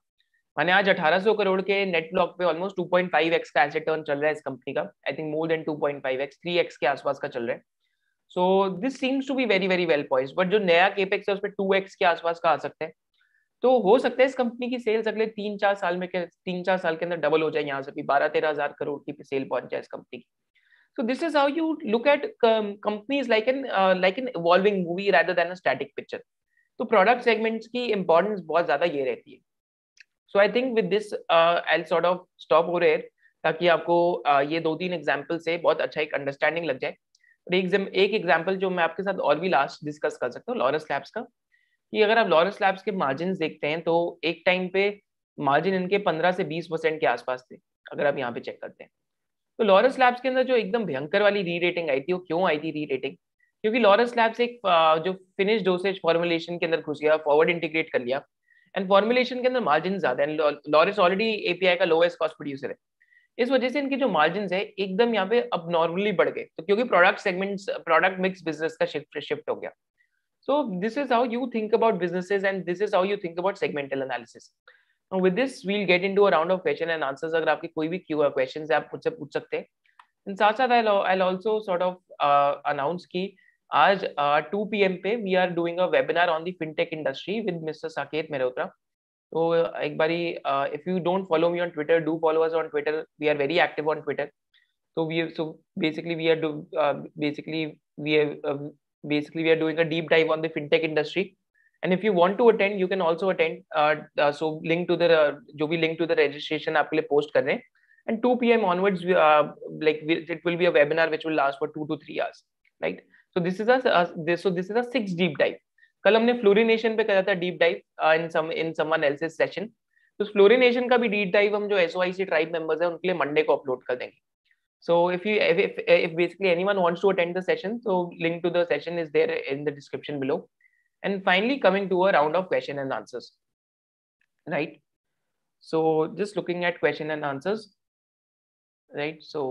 माने आज 1800 करोड़ के नेट ब्लॉक पे ऑलमोस्ट 2.5x का एसेट टर्न चल रहा है इस कंपनी का। I think more than 2.5x, 3x के आसपास का चल रहा है। So this seems to be very very well poised, but जो नया केपेक्स है उस पर 2x के आसपास का आ सकता है। तो हो सकता है इस कंपनी की सेल्स अगले 3-4 साल के अंदर डबल हो जाए, यहाँ से भी 12-13 हजार करोड़ की सेल पहुंच जाए इस कंपनी की। So this is how you look at companies like an evolving movie rather than a static picture. तो product segments की importance बहुत ज्यादा ये रहती है। So I think with this I'll sort of stop over here, ताकि आपको ये 2-3 एग्जाम्पल से बहुत अच्छा एक अंडरस्टैंडिंग लग जाए। और एक एग्जाम्पल जो मैं आपके साथ और भी लास्ट डिस्कस कर सकता हूँ लॉरस लैब्स का, कि अगर आप लॉरस लैब्स के मार्जिन देखते हैं तो एक टाइम पे मार्जिन इनके 15 से 20% के आसपास थे, अगर आप यहाँ पे चेक करते हैं। तो लॉरस लैब्स के अंदर जो एकदम भयंकर वाली री रेटिंग आई थी, वो क्यों आई थी री रेटिंग? क्योंकि लॉरस लैब्स एक जो फिनिश डोसेज फॉर्मुलेशन के अंदर घुस गया, फॉरवर्ड इंटीग्रेट कर लिया, एंड फॉर्मुलेशन के अंदर मार्जिन ज्यादा है। लॉरस ऑलरेडी एपीआई का लोएस्ट कॉस्ट प्रोड्यूसर है, इस वजह से इनके जो मार्जिन है एकदम यहाँ पे अब नॉर्मली बढ़ गए, तो क्योंकि product segments, product mix business का शिफ्ट हो गया। So this is how you think about businesses and this is how you think about segmental analysis. Now with this we'll get into a round of question and answers. अगर आपके कोई भी questions है आप मुझसे पूछ सकते हैं। साथ साथ I'll also sort of announce कि आज 2 PM पे we are doing a webinar on the fintech industry with Mr. Saket Mehrotra. तो एक बारी if you don't follow me on Twitter, do follow us on Twitter. We are very active on Twitter. So basically we are doing a deep dive on the fintech industry. And if you want to attend, you can also attend. So link to the जो भी link to the registration आपके लिए post कर रहे हैं. And 2 PM onwards, it will be a webinar which will last for 2 to 3 hours, right? So this is a 6 deep dive. कल हमने fluorination पे करा था deep dive in someone else's session. तो फ्लोरिनेशन का भी डीप डाइव हम जो एसओआईसी ट्राइब मेंबर्स हैं उनके लिए मंडे को अपलोड कर देंगे। So if basically anyone wants to attend the session, so link to the session is there in the description below. And finally coming to a round of question and answers, right? So just looking at question and answers, right? So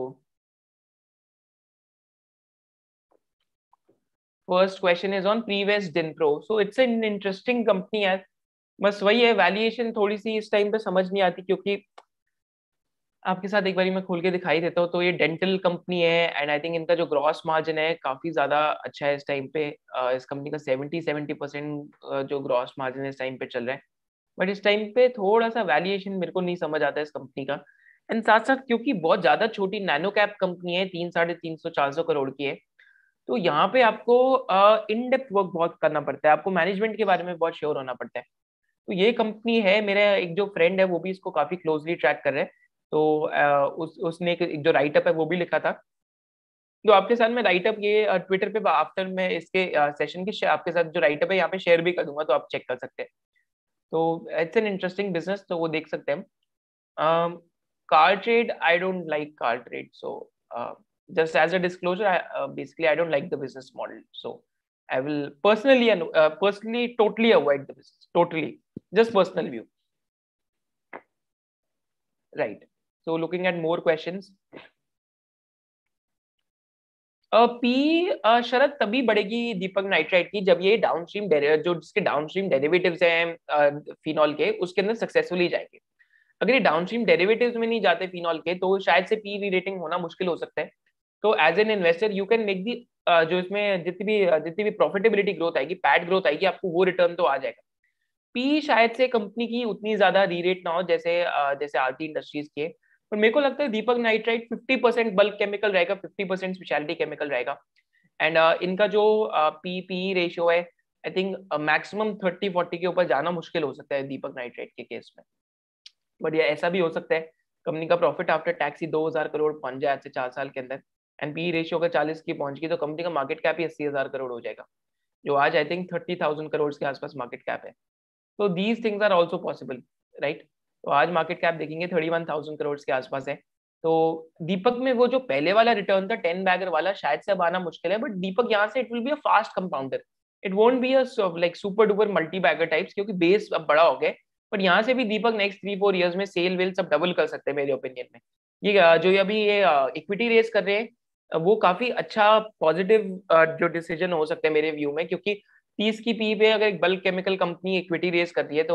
first question is on Prevest Dinpro. So it's an interesting company है, बस वही है valuation थोड़ी सी इस time पे समझ नहीं आती, क्योंकि आपके साथ एक बारी मैं खोल के दिखाई देता हूँ। तो ये डेंटल कंपनी है एंड आई थिंक इनका जो ग्रॉस मार्जिन है काफी ज्यादा अच्छा है इस टाइम पे। इस कंपनी का 70% जो ग्रॉस मार्जिन इस टाइम पे चल रहा है, बट इस टाइम पे थोड़ा सा वैल्यूएशन मेरे को नहीं समझ आता है इस कंपनी का। एंड साथ साथ क्योंकि बहुत ज्यादा छोटी नैनो कैप कंपनी है, 300-350-400 करोड़ की है, तो यहाँ पे आपको इन डेप्थ वर्क बहुत करना पड़ता है, आपको मैनेजमेंट के बारे में बहुत श्योर होना पड़ता है। तो ये कंपनी है, मेरा एक जो फ्रेंड है वो भी इसको काफी क्लोजली ट्रैक कर रहे हैं। तो उसने एक जो राइटअप है वो भी लिखा था। तो आपके साथ में राइटअप ये ट्विटर पे आफ्टर में इसके सेशन की आपके साथ जो राइटअप है यहाँ पे शेयर भी कर दूंगा, तो आप चेक कर सकते हैं। तो इट्स एन इंटरेस्टिंग बिजनेस, तो वो देख सकते हैं हम। Car trade, I don't like car trade, so just as a disclosure, basically I don't like the business model, so I will personally totally avoid the business, totally, just personal view, right? So looking at more questions, P शरद तभी बढ़ेगी दीपक Nitrite की जब ये downstream जो जिसके downstream derivatives हैं phenol के, उसके अंदर सक्सेसफुली जाएंगे। अगर ये डाउनस्ट्रीम डेरिवेटिव्स में नहीं जाते फिनॉल के, तो शायद से पी री रेटिंग होना मुश्किल हो सकता है। तो as an investor you can make the जो इसमें जितनी भी प्रॉफिटेबिलिटी ग्रोथ आएगी, पैट ग्रोथ आएगी, आपको वो रिटर्न तो आ जाएगा। पी शायद से कंपनी की उतनी ज्यादा री रेट ना हो जैसे आरती इंडस्ट्रीज के, पर मेरे को लगता है दीपक नाइट्राइट 50% बल्क केमिकल रहेगा, 50% स्पेशलिटी केमिकल रहेगा। एंड इनका जो पी पी रेशियो है, आई थिंक मैक्सिमम 30-40 के ऊपर जाना मुश्किल हो सकता है दीपक नाइट्राइट के केस में। बट ये ऐसा भी हो सकता है कंपनी का प्रॉफिट आफ्टर टैक्स ही 2000 करोड़ पहुंच जाए आज से 4 साल के अंदर, एंड पी रेशियो अगर 40 की पहुंच गई तो कंपनी का मार्केट कैप ही 80,000 करोड़ हो जाएगा, जो आज आई थिंक 30,000 करोड़ के आसपास मार्केट कैप है। तो these things are also possible, right? तो आज मार्केट कैप देखेंगे 31,000 करोड़ के आसपास है। तो दीपक में वो जो पहले वाला रिटर्न था 10 बैगर वाला, शायद से अब आना मुश्किल है, बट दीपक यहाँ से it will be a fast compounder, it won't be a like super duper multi bagger types, क्योंकि बेस अब बड़ा हो गया। बट यहाँ से भी दीपक नेक्स्ट 3-4 ईयर्स में सेल वेल सब डबल कर सकते हैं मेरे ओपिनियन में। ये जो अभी ये इक्विटी रेस कर रहे हैं, वो काफी अच्छा पॉजिटिव जो डिसीजन हो सकता है मेरे व्यू में, क्योंकि 30 की पी पे अगर एक bulk chemical company equity raise करती है, तो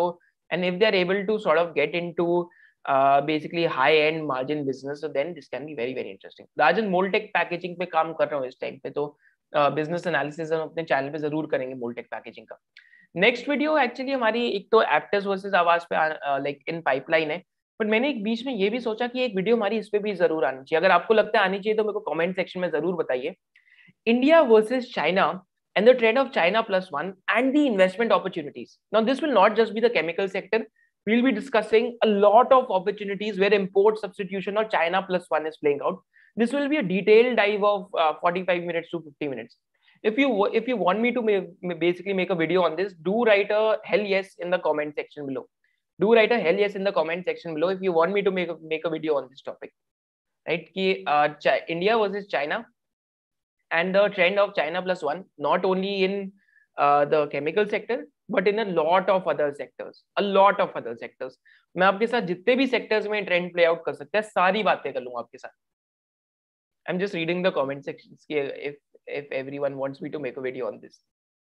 and if they are able to sort of get into basically high end margin business, so then this can be very very interesting. Rajan Moltech packaging पे काम कर रहा हूँ इस टाइम पे, तो बिजनेस एनालिसिस हम अपने चैनल पे जरूर करेंगे मोल्टेक पैकेजिंग का। नेक्स्ट वीडियो एक्चुअली हमारी एक तो एप्टस वर्सेस आवाज पे लाइक इन पाइपलाइन है, बट मैंने एक बीच में ये भी सोचा कि एक वीडियो हमारी इस पे भी जरूर आनी चाहिए। अगर आपको लगता है आनी चाहिए तो मेरे को कमेंट सेक्शन में जरूर बताइए। India versus China and the trend of China plus one and the investment opportunities. Now, this will not just be the chemical sector. We'll be discussing a lot of opportunities where import substitution or China plus one is playing out. This will be a detailed dive of 45 minutes to 50 minutes. If you want me to basically make a video on this, do write a hell yes in the comment section below. Do write a hell yes in the comment section below if you want me to make a video on this topic. Right? Ki, India versus China and the trend of China plus one, not only in the chemical sector but in a lot of other sectors, मैं आपके साथ जितने भी sectors में trend play out कर सकते हैं सारी बातें कर लूंगा आपके साथ। I am just reading the comment sections कि if everyone wants me to make a video on this.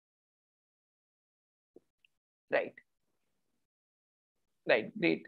Right, great.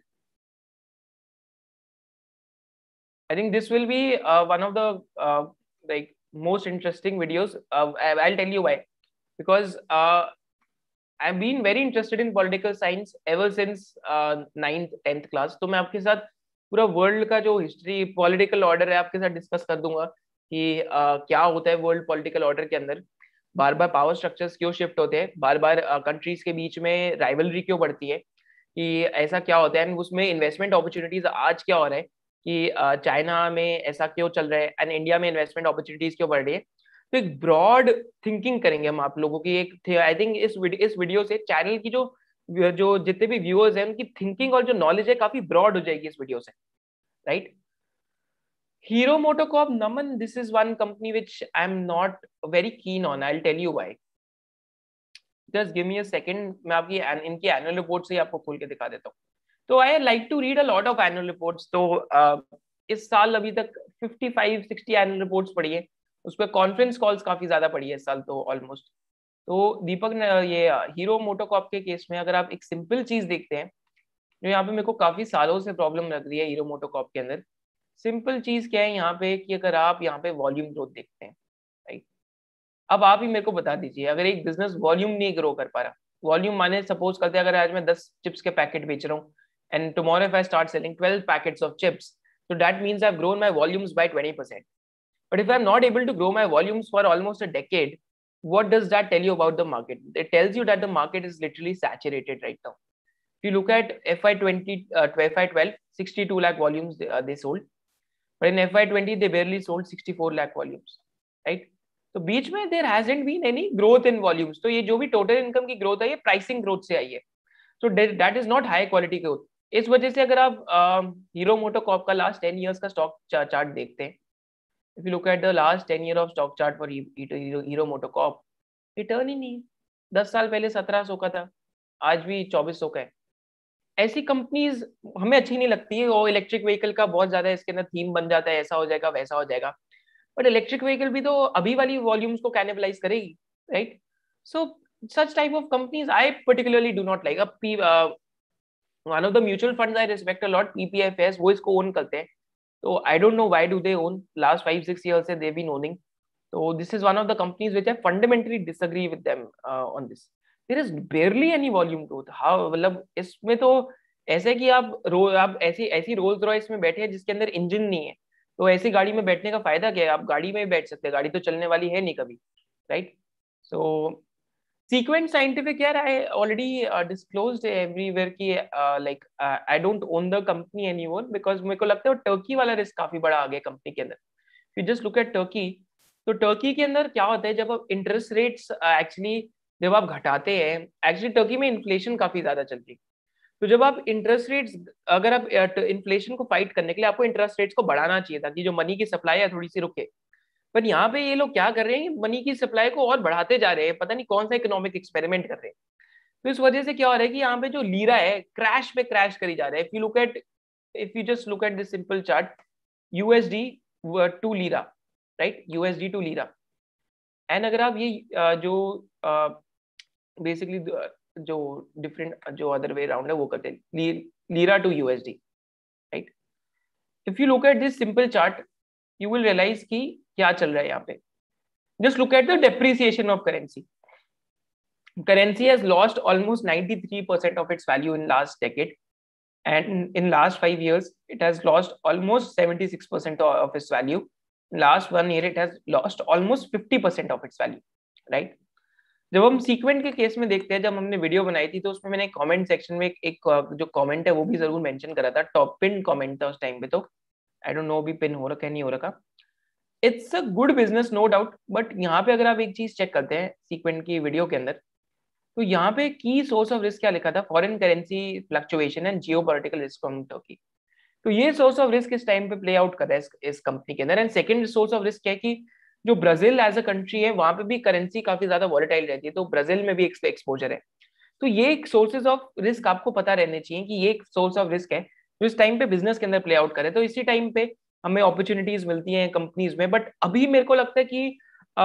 I think this will be one of the like most interesting videos. I'll tell you why. Because I've been very interested in political science ever since 9th 10th class. तो मैं आपके साथ पूरा world का जो history political order है आपके साथ डिस्कस कर दूंगा कि क्या होता है वर्ल्ड पॉलिटिकल ऑर्डर के अंदर, बार बार पावर स्ट्रक्चर्स क्यों शिफ्ट होते हैं, बार बार कंट्रीज के बीच में राइवलरी क्यों बढ़ती है, कि ऐसा क्या होता है, एंड उसमें इन्वेस्टमेंट अपॉर्चुनिटीज आज क्या हो रहा है कि चाइना में ऐसा क्यों चल रहा है एंड इंडिया में इन्वेस्टमेंट अपॉर्चुनिटीज क्यों बढ़ रही है। तो एक ब्रॉड थिंकिंग करेंगे हम आप लोगों की एक, आई थिंक इस वीडियो से चैनल की जो जो जितने भी व्यूअर्स हैं उनकी थिंकिंग और जो नॉलेज है काफी ब्रॉड हो जाएगी इस वीडियो से, right. Hero Motocorp, Naman, this is one company which I'm not very keen on. I'll tell you why. Just give me a second. मैं आपकी इनकी एनुअल रिपोर्ट से आपको खोल के दिखा देता हूँ। तो I like to read a lot of annual reports. तो इस साल अभी तक 55-60 एनुअल रिपोर्ट्स पढ़ी है, उस पर कॉन्फ्रेंस कॉल्स काफी ज्यादा पढ़ी है इस साल तो ऑलमोस्ट। तो दीपक ने ये हीरो मोटोकॉर्प के केस में अगर आप एक सिंपल चीज देखते हैं जो यहाँ पे मेरे को काफी सालों से प्रॉब्लम लग रही है हीरो मोटोकॉर्प के अंदर, सिंपल चीज क्या है यहाँ पे कि अगर आप यहाँ पे वॉल्यूम ग्रोथ देखते हैं, राइट। अब आप ही मेरे को बता दीजिए, अगर एक बिजनेस वॉल्यूम नहीं ग्रो कर पा रहा, वॉल्यूम माने सपोज करते हैं अगर आज मैं 10 चिप्स के पैकेट बेच रहा हूँ and tomorrow if I start selling 12 packets of chips, so that means I've grown my volumes by 20%. But if I'm not able to grow my volumes for almost a decade, what does that tell you about the market? It tells you that the market is literally saturated right now. If you look at FY20, FY12, 62 lakh volumes they sold. But in FY20, they barely sold 64 lakh volumes, right? तो बीच में there hasn't been any growth in volumes. तो ये जो भी total income की growth है ये pricing growth से आई है. So that is not high quality growth. इस वजह से अगर आप हीरो मोटोकॉर्प का लास्ट 10 years का स्टॉक चार्ट देखते हैं, if you look at the last 10 year of stock chart for Hero MotoCorp, return ही नहीं है। 10 साल पहले 1700 का था, आज भी 2400 का है। ऐसी कंपनीज हमें अच्छी नहीं लगती है। वो इलेक्ट्रिक व्हीकल का बहुत ज्यादा इसके अंदर थीम बन जाता है, ऐसा हो जाएगा वैसा हो जाएगा, बट इलेक्ट्रिक व्हीकल भी तो अभी वाली वॉल्यूम्स को कैनिबलाइज करेगी, right. So such type of companies I particularly do not like. One of the mutual funds I respect a lot, PPFS, वो इसको ओन करते हैं। तो I don't know why do they own, last 5-6 years से they've been owning. So this is one of the companies which I fundamentally disagree with them on this. There is barely any volume growth. हाँ मतलब इसमें तो ऐसे कि आप ऐसी Rolls Royce में बैठे हैं जिसके अंदर इंजन नहीं है, तो ऐसी गाड़ी में बैठने का फायदा क्या है? आप गाड़ी में ही बैठ सकते हैं, गाड़ी तो चलने वाली है नहीं कभी, राइट। सो Sequent Scientific, यार I already disclosed everywhere कि like I don't own the company anymore because मेरे को लगता है टर्की वाला रिस्क काफी बड़ा आ गया कंपनी के अंदर। If you just look at Turkey, तो टर्की के अंदर क्या होता है जब आप इंटरेस्ट रेट्स एक्चुअली जब आप घटाते हैं, एक्चुअली टर्की में इन्फ्लेशन काफी ज्यादा चल रही है, तो जब आप इंटरेस्ट रेट्स, अगर आप इन्फ्लेशन को फाइट करने के लिए आपको इंटरेस्ट रेट्स को बढ़ाना चाहिए ताकि जो मनी की सप्लाई है थोड़ी सी रुके। पर यहाँ पे ये लोग क्या कर रहे हैं, मनी की सप्लाई को और बढ़ाते जा रहे हैं, पता नहीं कौन सा इकोनॉमिक एक्सपेरिमेंट कर रहे हैं। तो इस वजह से क्या हो रहा है कि यहाँ पे जो लीरा है क्रैश पे क्रैश करी जा रहा है। If you just look at this simple chart, USD to lira, right, USD to lira. And अगर आप ये जो बेसिकली जो डिफरेंट जो अदर वे अराउंड है वो करते हैं, lira to USD, right. If you look at this simple chart you will realise कि क्या चल रहा है यहाँ पे। Just look at the depreciation of currency. Currency has lost almost 93% of its value in last decade, and in last 5 years it has lost almost 76% of its value. Last 1 year it has lost almost 50% of its value, right? जब हम sequent के case में देखते हैं, जब हमने video बनाई थी तो उसमें मैंने कमेंट सेक्शन में एक जो कमेंट है वो भी जरूर मेंशन करा था, टॉप पिन कमेंट था उस टाइम पे, तो आई डोंट नो अभी पिन हो रखा है नहीं हो रखा। It's a good business no doubt, but यहाँ पे अगर आप एक चीज चेक करते हैं सीक्वेंट की वीडियो के अंदर, तो यहाँ पे की सोर्स ऑफ रिस्क क्या लिखा था, foreign currency fluctuation and geopolitical risk from Turkey. तो ये सोर्स ऑफ रिस्क इस टाइम पे प्ले आउट कर रहा है इस कंपनी के अंदर। And second source of risk क्या है कि जो ब्राजील एज अ कंट्री है वहां पे भी करेंसी काफी ज्यादा वॉलेटाइल रहती है, तो ब्राजील में भी एक एक्सपोजर है। तो ये एक सोर्सेज ऑफ रिस्क आपको पता रहने चाहिए कि ये एक सोर्स ऑफ रिस्क है जो इस टाइम पे बिजनेस के अंदर प्ले आउट करे। तो इसी टाइम पे हमें अपॉर्चुनिटीज मिलती हैं कंपनीज में, बट अभी मेरे को लगता है कि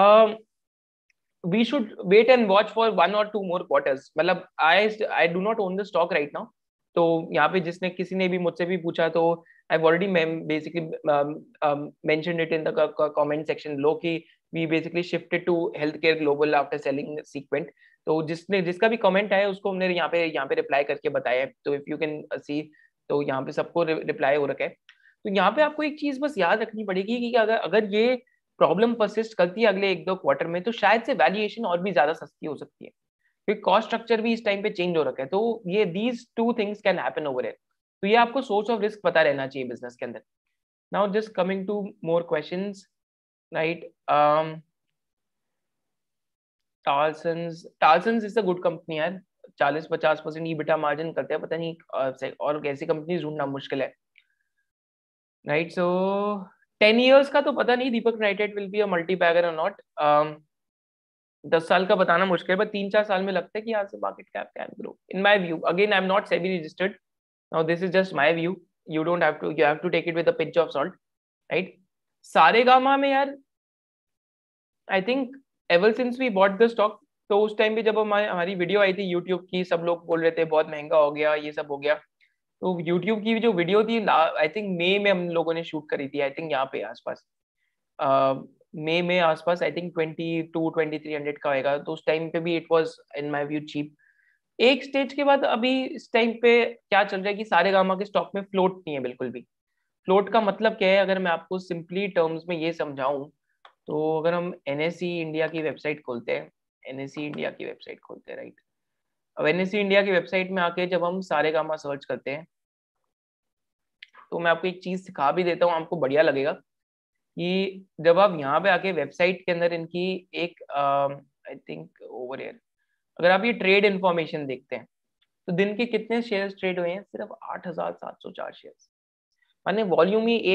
we should wait and watch for 1 or 2 more quarters. मतलब I do not own the stock right now. तो यहाँ पे जिसने किसी ने भी मुझसे भी पूछा तो I've already mentioned it in the comment section below कि we basically shifted to healthcare global after selling Sequent. तो जिसका भी कमेंट आया उसको हमने यहाँ पे रिप्लाई करके बताया है। तो इफ यू कैन सी, तो यहाँ पे सबको रिप्लाई हो रखा है। तो यहाँ पे आपको एक चीज बस याद रखनी पड़ेगी कि अगर ये प्रॉब्लम परसिस्ट करती है अगले 1-2 क्वार्टर में, तो शायद से वैल्यूएशन और भी ज्यादा सस्ती हो सकती है, क्योंकि कॉस्ट स्ट्रक्चर भी इस टाइम पे चेंज हो रखा है। तो ये these two things can happen over it. तो ये आपको सोर्स ऑफ रिस्क पता रहना चाहिए बिजनेस के अंदर। Now just coming to more questions, right. Talsons is a good company यार, 40-50% ईबिटा मार्जिन करते हैं, पता नहीं और कैसी कंपनी ढूंढना मुश्किल है, राइट। सो 10 years का तो पता नहीं Deepak nitrate will be a multi bagger और नॉट। 10 साल का बताना मुश्किल है, पर 3-4 साल में लगता है कि यहाँ से market cap can grow in my view. Again I am not SEBI registered, now this is just my view, you don't have to, you have to take it with a pinch of salt, right. Saregama में यार I think ever since we bought the stock, तो उस time पे जब हमारी video आई थी YouTube की, सब लोग बोल रहे थे बहुत महंगा हो गया, ये सब हो गया। तो यूट्यूब की जो वीडियो थी आई थिंक मई में हम लोगों ने शूट करी थी, आई थिंक यहाँ पे आसपास मई में आसपास, आई थिंक 22-2300 का होगा। तो उस टाइम पे भी it was in my view cheap. एक स्टेज के बाद अभी इस टाइम पे क्या चल रहा है कि सारे गामा के स्टॉक में फ्लोट नहीं है बिल्कुल भी। फ्लोट का मतलब क्या है, अगर मैं आपको सिंपली टर्म्स में ये समझाऊं, तो अगर हम एनएसई इंडिया की वेबसाइट खोलते हैं, एनएसई इंडिया की वेबसाइट खोलते हैं, राइट। अब एनएसई इंडिया की वेबसाइट में आके जब हम सारे गामा सर्च करते हैं, तो मैं आपको एक चीज सिखा भी देता हूँ, आपको बढ़िया लगेगा कि जब आप यहाँ पे आके वेबसाइट के अंदर इनकी एक आई थिंक ओवर एयर, अगर आप ये ट्रेड इन्फॉर्मेशन देखते हैं, तो दिन के कितने शेयर्स ट्रेड हुए हैं, सिर्फ 8,704 शेयर्स, माने वॉल्यूम ही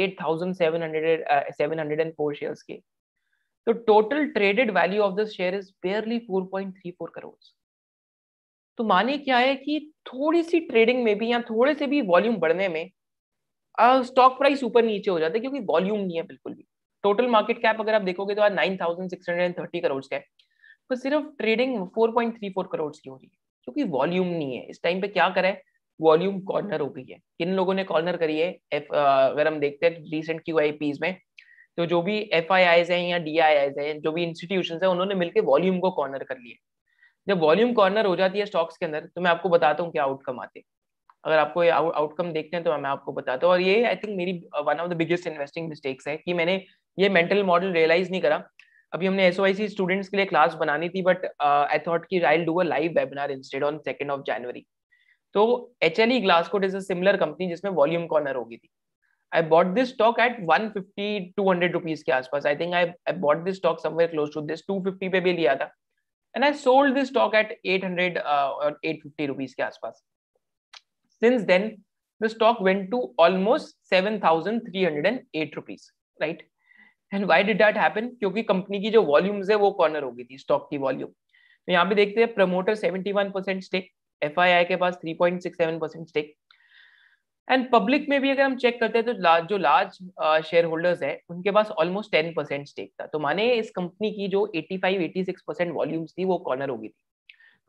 8,704 शेयर्स के। तो total traded value of the share is barely 4.34 crore. तो माने क्या है कि थोड़ी सी ट्रेडिंग में भी या थोड़े से भी वॉल्यूम बढ़ने में स्टॉक प्राइस ऊपर नीचे हो जाता है, क्योंकि वॉल्यूम नहीं है बिल्कुल भी। टोटल मार्केट कैप अगर आप देखोगे तो आज 9,630 करोड़ का है, तो सिर्फ ट्रेडिंग 4.34 करोड़ की हो रही है, क्योंकि वॉल्यूम नहीं है। इस टाइम पे क्या करे, वॉल्यूम कॉर्नर हो गई है। किन लोगों ने कॉर्नर करी है, अगर हम देखते हैं रिसेंट QIPs में, तो जो भी FIIs हैं या DIIs हैं, जो भी इंस्टीट्यूशन है, उन्होंने मिलकर वॉल्यूम को कॉर्नर कर लिया। जब वॉल्यूम कॉर्नर हो जाती है स्टॉक्स के अंदर, तो मैं आपको बताता हूँ क्या आउटकम आते हैं। अगर आपको ये आउटकम देखते हैं तो मैं आपको बताता हूँ। और ये आई थिंक मेरी one of the biggest investing mistakes है कि मैंने ये मेंटल मॉडल रियलाइज नहीं करा। अभी हमने SOIC स्टूडेंट्स के लिए क्लास बनानी थी, बट आई थॉट कि I will do a live webinar instead on 2nd of January। तो HLE Glascoat is a similar company जिसमें वॉल्यूम कॉर्नर होगी थी। I bought this stock at 150-200 rupees के आसपास। I think I bought this stock somewhere close to this, 250 पे भी लिया था, and I sold this stock at 800 और 850 रुपीज के आसपास। Since then, the stock went to almost 7,308 rupees, right? And why did that happen? क्योंकि company की जो वॉल्यूम्स है वो कॉर्नर हो गई थी, स्टॉक की वॉल्यूम। तो यहाँ पे देखते हैं प्रमोटर 71% स्टेक, FII के पास 3.67% स्टेक, एंड पब्लिक में भी अगर हम चेक करते हैं तो जो लार्ज शेयर होल्डर्स है उनके पास ऑलमोस्ट 10% स्टेक था। तो माने इस कंपनी की जो 85-86% वॉल्यूम्स थी वो कॉर्नर हो गई थी।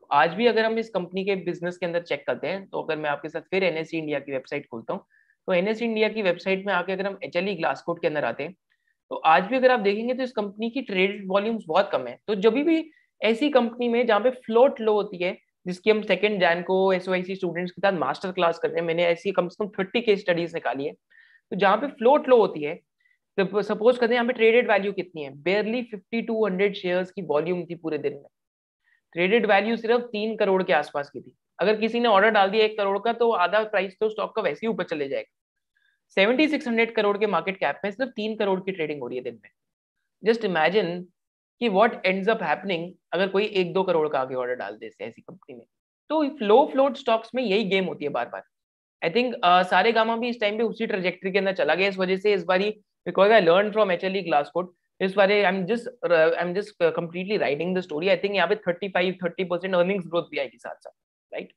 आज भी अगर हम इस कंपनी के बिजनेस के अंदर चेक करते हैं, तो अगर मैं आपके साथ फिर एनएससी इंडिया की वेबसाइट खोलता हूँ, तो एनएससी इंडिया की वेबसाइट में आके अगर हम एचएलई ग्लासकोट के अंदर आते हैं, तो आज भी अगर आप देखेंगे तो इस कंपनी की ट्रेडेड वॉल्यूम्स बहुत कम है। तो जब भी ऐसी कंपनी में जहाँ पे फ्लोट लो होती है, जिसकी हम 2 जैन को एसओआईसी स्टूडेंट्स के साथ मास्टर क्लास करते हैं, मैंने ऐसी कम से कम 30 केस स्टडीज निकाली है, तो जहाँ पे फ्लोट लो होती है, तो सपोज करते हैं यहाँ पे ट्रेडेड वैल्यू कितनी है, बेयरली 50-100 शेयर्स की वॉल्यूम थी पूरे दिन में। ट्रेडेड वैल्यू सिर्फ 3 करोड़ के आसपास की थी। अगर किसी ने ऑर्डर डाल दिया 1 करोड़ का, तो आधा प्राइस तो स्टॉक का वैसे ही ऊपर चले जाएगा। 7600 करोड़ के मार्केट कैप में सिर्फ 3 करोड़ की ट्रेडिंग हो रही है दिन में। जस्ट इमेजिन कि व्हाट एंड्स अप हैपनिंग अगर कोई 1-2 करोड़ का आगे ऑर्डर डाल दे ऐसी कंपनी में। तो लो फ्लोट स्टॉक्स में यही गेम होती है बार बार। आई थिंक सारे गामा भी इस टाइम पे उसी ट्रेजेक्टरी के अंदर चला गया, इस वजह से इस बारी, because I learn from HLE Glascoat, इस बारे I am just completely writing the story. I think यहाँ पे 35-30% अर्निंग्स ग्रोथ भी आएगी साथ साथ, right.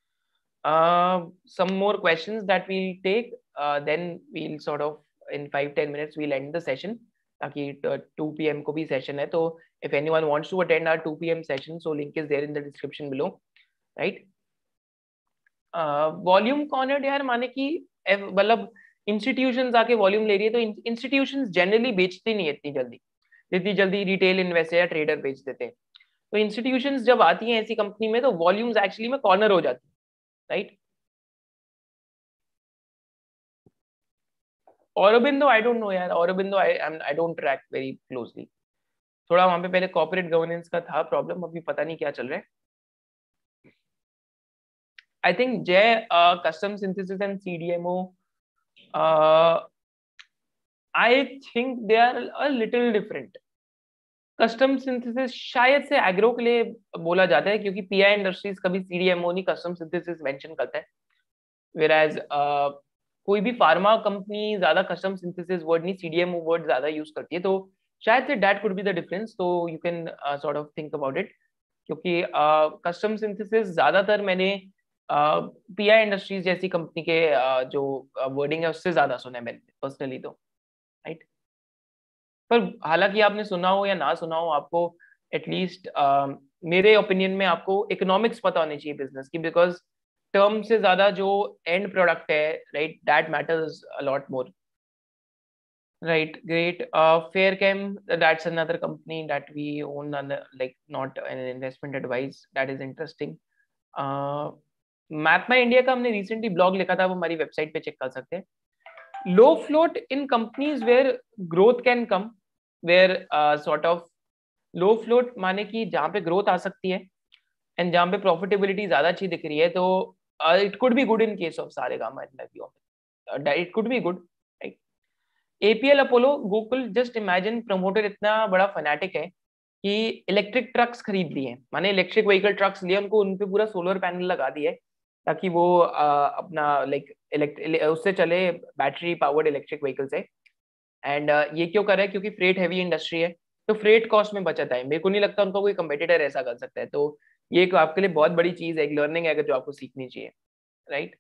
some more questions that we'll take, then we'll sort of in 5-10 minutes we'll end the session, ताकि 2 PM को भी session है, तो if anyone wants to attend our 2 PM session, so link is there in the description below, right? Volume कौन है यार, माने कि मतलब इंस्टीट्यूशंस आके वॉल्यूम ले रही है, तो इंस्टीट्यूशंस जनरली बेचती नहीं है इतनी जल्दी, जितनी जल्दी रिटेल इन्वेस्टर या ट्रेडर बेच देते हैं। तो इंस्टीट्यूशंस जब आती हैं ऐसी कंपनी में, तो वॉल्यूम्स एक्चुअली में कॉर्नर हो जाती है, right. Aurobindo I don't know यार, Aurobindo I don't track very closely. थोड़ा वहां पे पहले कॉर्पोरेट गवर्नेंस का था प्रॉब्लम, अभी पता नहीं क्या चल रहा है। I think Jai, custom synthesis and CDMO, I think they are a little different. Custom synthesis शायद से एग्रो के लिए बोला जाता है, क्योंकि पीआई इंडस्ट्रीज कभी सीडीएमओ नहीं कस्टम सिंथेसिस मेंशन करता है, whereas कोई भी फार्मा कंपनी ज्यादा कस्टम सिंथेसिस वर्ड नहीं, सीडीएमओ वर्ड ज्यादा यूज करती है, तो शायद से that could be the difference. तो you can sort of think about it, क्योंकि कस्टम सिंथेसिस ज्यादातर मैंने पीआई इंडस्ट्रीज जैसी कंपनी के जो वर्डिंग है उससे ज्यादा सुना है मैंने पर्सनली, तो राइट। पर हालांकि आपने सुना हो या ना सुना हो, आपको एटलीस्ट मेरे ओपिनियन में आपको इकोनॉमिक्स पता होनी चाहिए बिजनेस की, बिकॉज टर्म से ज्यादा जो एंड प्रोडक्ट है, right, that matters a lot more, right, great. Fairchem, that's another company that we own, like not an investment advice, that is interesting. Map my India का हमने recently blog लिखा था, वो हमारी वेबसाइट पे check कर सकते हैं। Low float in companies where growth can come, where sort of low float माने कि जहाँ पे ग्रोथ आ सकती है एंड जहाँ पे प्रॉफिटेबिलिटी ज्यादा अच्छी दिख रही है, तो it could be good in case of Saregama, it could be good, right. APL Apollo Gokul, just imagine promoter इतना बड़ा फैनेटिक है कि इलेक्ट्रिक ट्रक्स खरीद लिए, माने इलेक्ट्रिक व्हीकल ट्रक्स लिए, उनको उन पे पूरा सोलर पैनल लगा दिए, ताकि वो अपना लाइक उससे चले, बैटरी पावर्ड इलेक्ट्रिक व्हीकल से। एंड ये क्यों कर रहा है, क्योंकि फ्रेट हैवी इंडस्ट्री है, तो फ्रेट कॉस्ट में बचत है। मेरे को नहीं लगता उनका कोई कंपेटिटर ऐसा कर सकता है, तो ये एक आपके लिए बहुत बड़ी चीज है, एक लर्निंग है अगर जो आपको सीखनी चाहिए, राइट।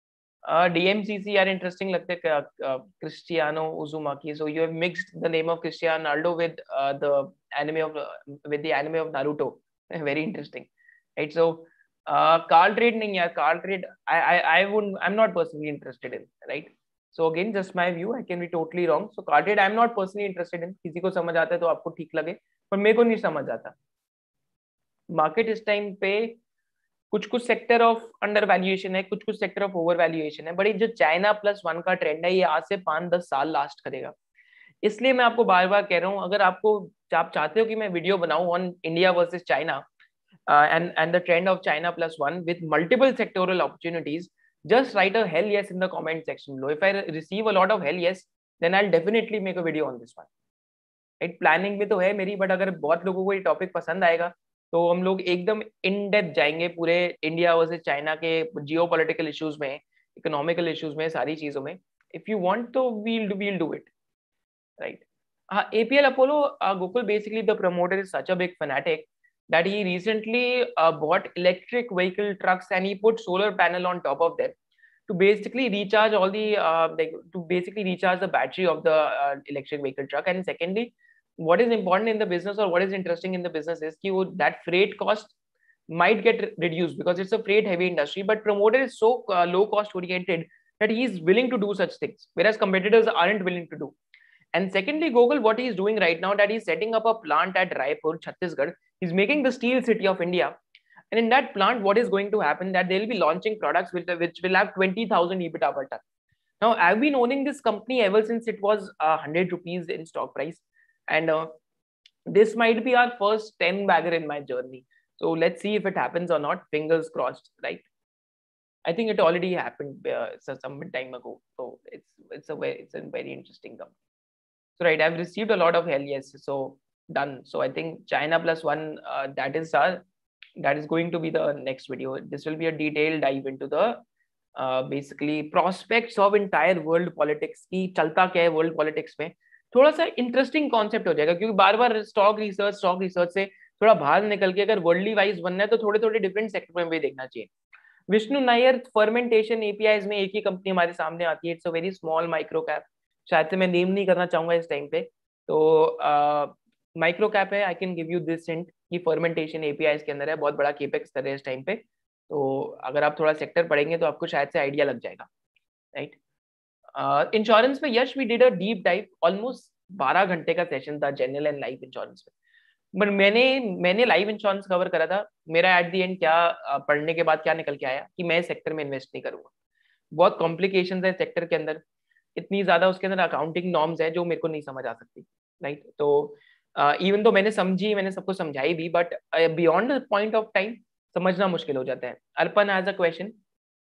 DMCC यार इंटरेस्टिंग लगते हैं, Cristiano Uzumaki, so you have mixed the name of Cristiano Ronaldo with the anime of Naruto, very interesting, right. So car trade नहीं यार, car trade I am not personally interested in, right. So again just my view, I can be totally wrong. So car trade I am not personally interested in, किसी को समझ आता है तो आपको ठीक लगे, पर मेरे को नहीं समझ आता। मार्केट इस टाइम पे कुछ कुछ सेक्टर ऑफ अंडर वैल्यूएशन है, कुछ कुछ सेक्टर ऑफ ओवर वैल्यूएशन है, बड़ी जो China+1 का ट्रेंड है, ये आज से 5-10 साल लास्ट करेगा। इसलिए मैं आपको बार बार कह रहा हूँ, अगर आप चाहते हो कि मैं वीडियो बनाऊं on India versus China and the trend of China+1 with multiple sectoral opportunities, just write a hell yes in the comment section below. If I receive a lot of hell yes, then I'll definitely make a video on this one. Right? Planning में तो है मेरी, but अगर बहुत लोगों को ये topic पसंद आएगा, तो हम लोग एकदम इन डेप्थ जाएंगे पूरे इंडिया वर्सेस चाइना के जियो पॉलिटिकल इश्यूज में, इकोनॉमिकल इश्यूज में, सारी चीजों में। इफ यू वांट तो we'll do it, right? APL Apollo, Gokul, basically the promoter is such a big fanatic that he recently bought electric vehicle trucks and he put solar panel on top of them to basically recharge all the recharge the battery of the electric vehicle truck. And secondly, what is important in the business, or what is interesting in the business, is कि वो that freight cost might get reduced because it's a freight heavy industry, but promoter is so low cost oriented that he is willing to do such things, whereas competitors aren't willing to do. And secondly, Google, what he is doing right now, that he's setting up a plant at Raipur, Chhattisgarh. He's making the steel city of India. And in that plant, what is going to happen, that they'll be launching products which will have 20,000 EBITDA per ton. Now, I've been owning this company ever since it was 100 rupees in stock price. And this might be our first 10 bagger in my journey. So let's see if it happens or not. Fingers crossed, right? I think it already happened some time ago. So it's a very interesting company. So right, I've received a lot of hell yes. So done. So I think China plus one, that is going to be the next video. This will be a detailed dive into the basically prospects of entire world politics की चलता क्या है world politics में. थोड़ा सा interesting concept हो जाएगा क्योंकि बार बार स्टॉक रिसर्च से थोड़ा बाहर निकल के अगर वर्ल्डली वाइज बनना है तो थोड़े थोड़े डिफरेंट सेक्टर में भी देखना चाहिए. विष्णु नायर फर्मेंटेशन एपीआईज में एक ही कंपनी हमारे सामने आती है. It's a very small micro cap. शायद से मैं नेम नहीं करना चाहूंगा इस टाइम पे. तो माइक्रो कैप है. I can give you this hint कि फर्मेंटेशन एपीआईज के अंदर है. बहुत बड़ा केपेक्स कर रहे हैं इस टाइम पे. तो अगर आप थोड़ा सेक्टर पढ़ेंगे तो आपको शायद से आइडिया लग जाएगा. राइट. इंश्योरेंस में yes we did a deep dive. Almost 12 घंटे का सेशन था जनरल एंड लाइफ इंश्योरेंस में. बट मैंने लाइफ इंश्योरेंस कवर करा था. मेरा एट द एंड क्या पढ़ने के बाद क्या निकल के आया कि मैं इस सेक्टर में इन्वेस्ट नहीं करूंगा. बहुत कॉम्प्लिकेशंस है सेक्टर के अंदर. इतनी ज्यादा उसके अंदर अकाउंटिंग नॉर्म्स है जो मेरे को नहीं समझ आ सकती. राइट. तो इवन तो मैंने सबको समझाई भी, but beyond the point of time समझना मुश्किल हो जाता है. Arpan has a question.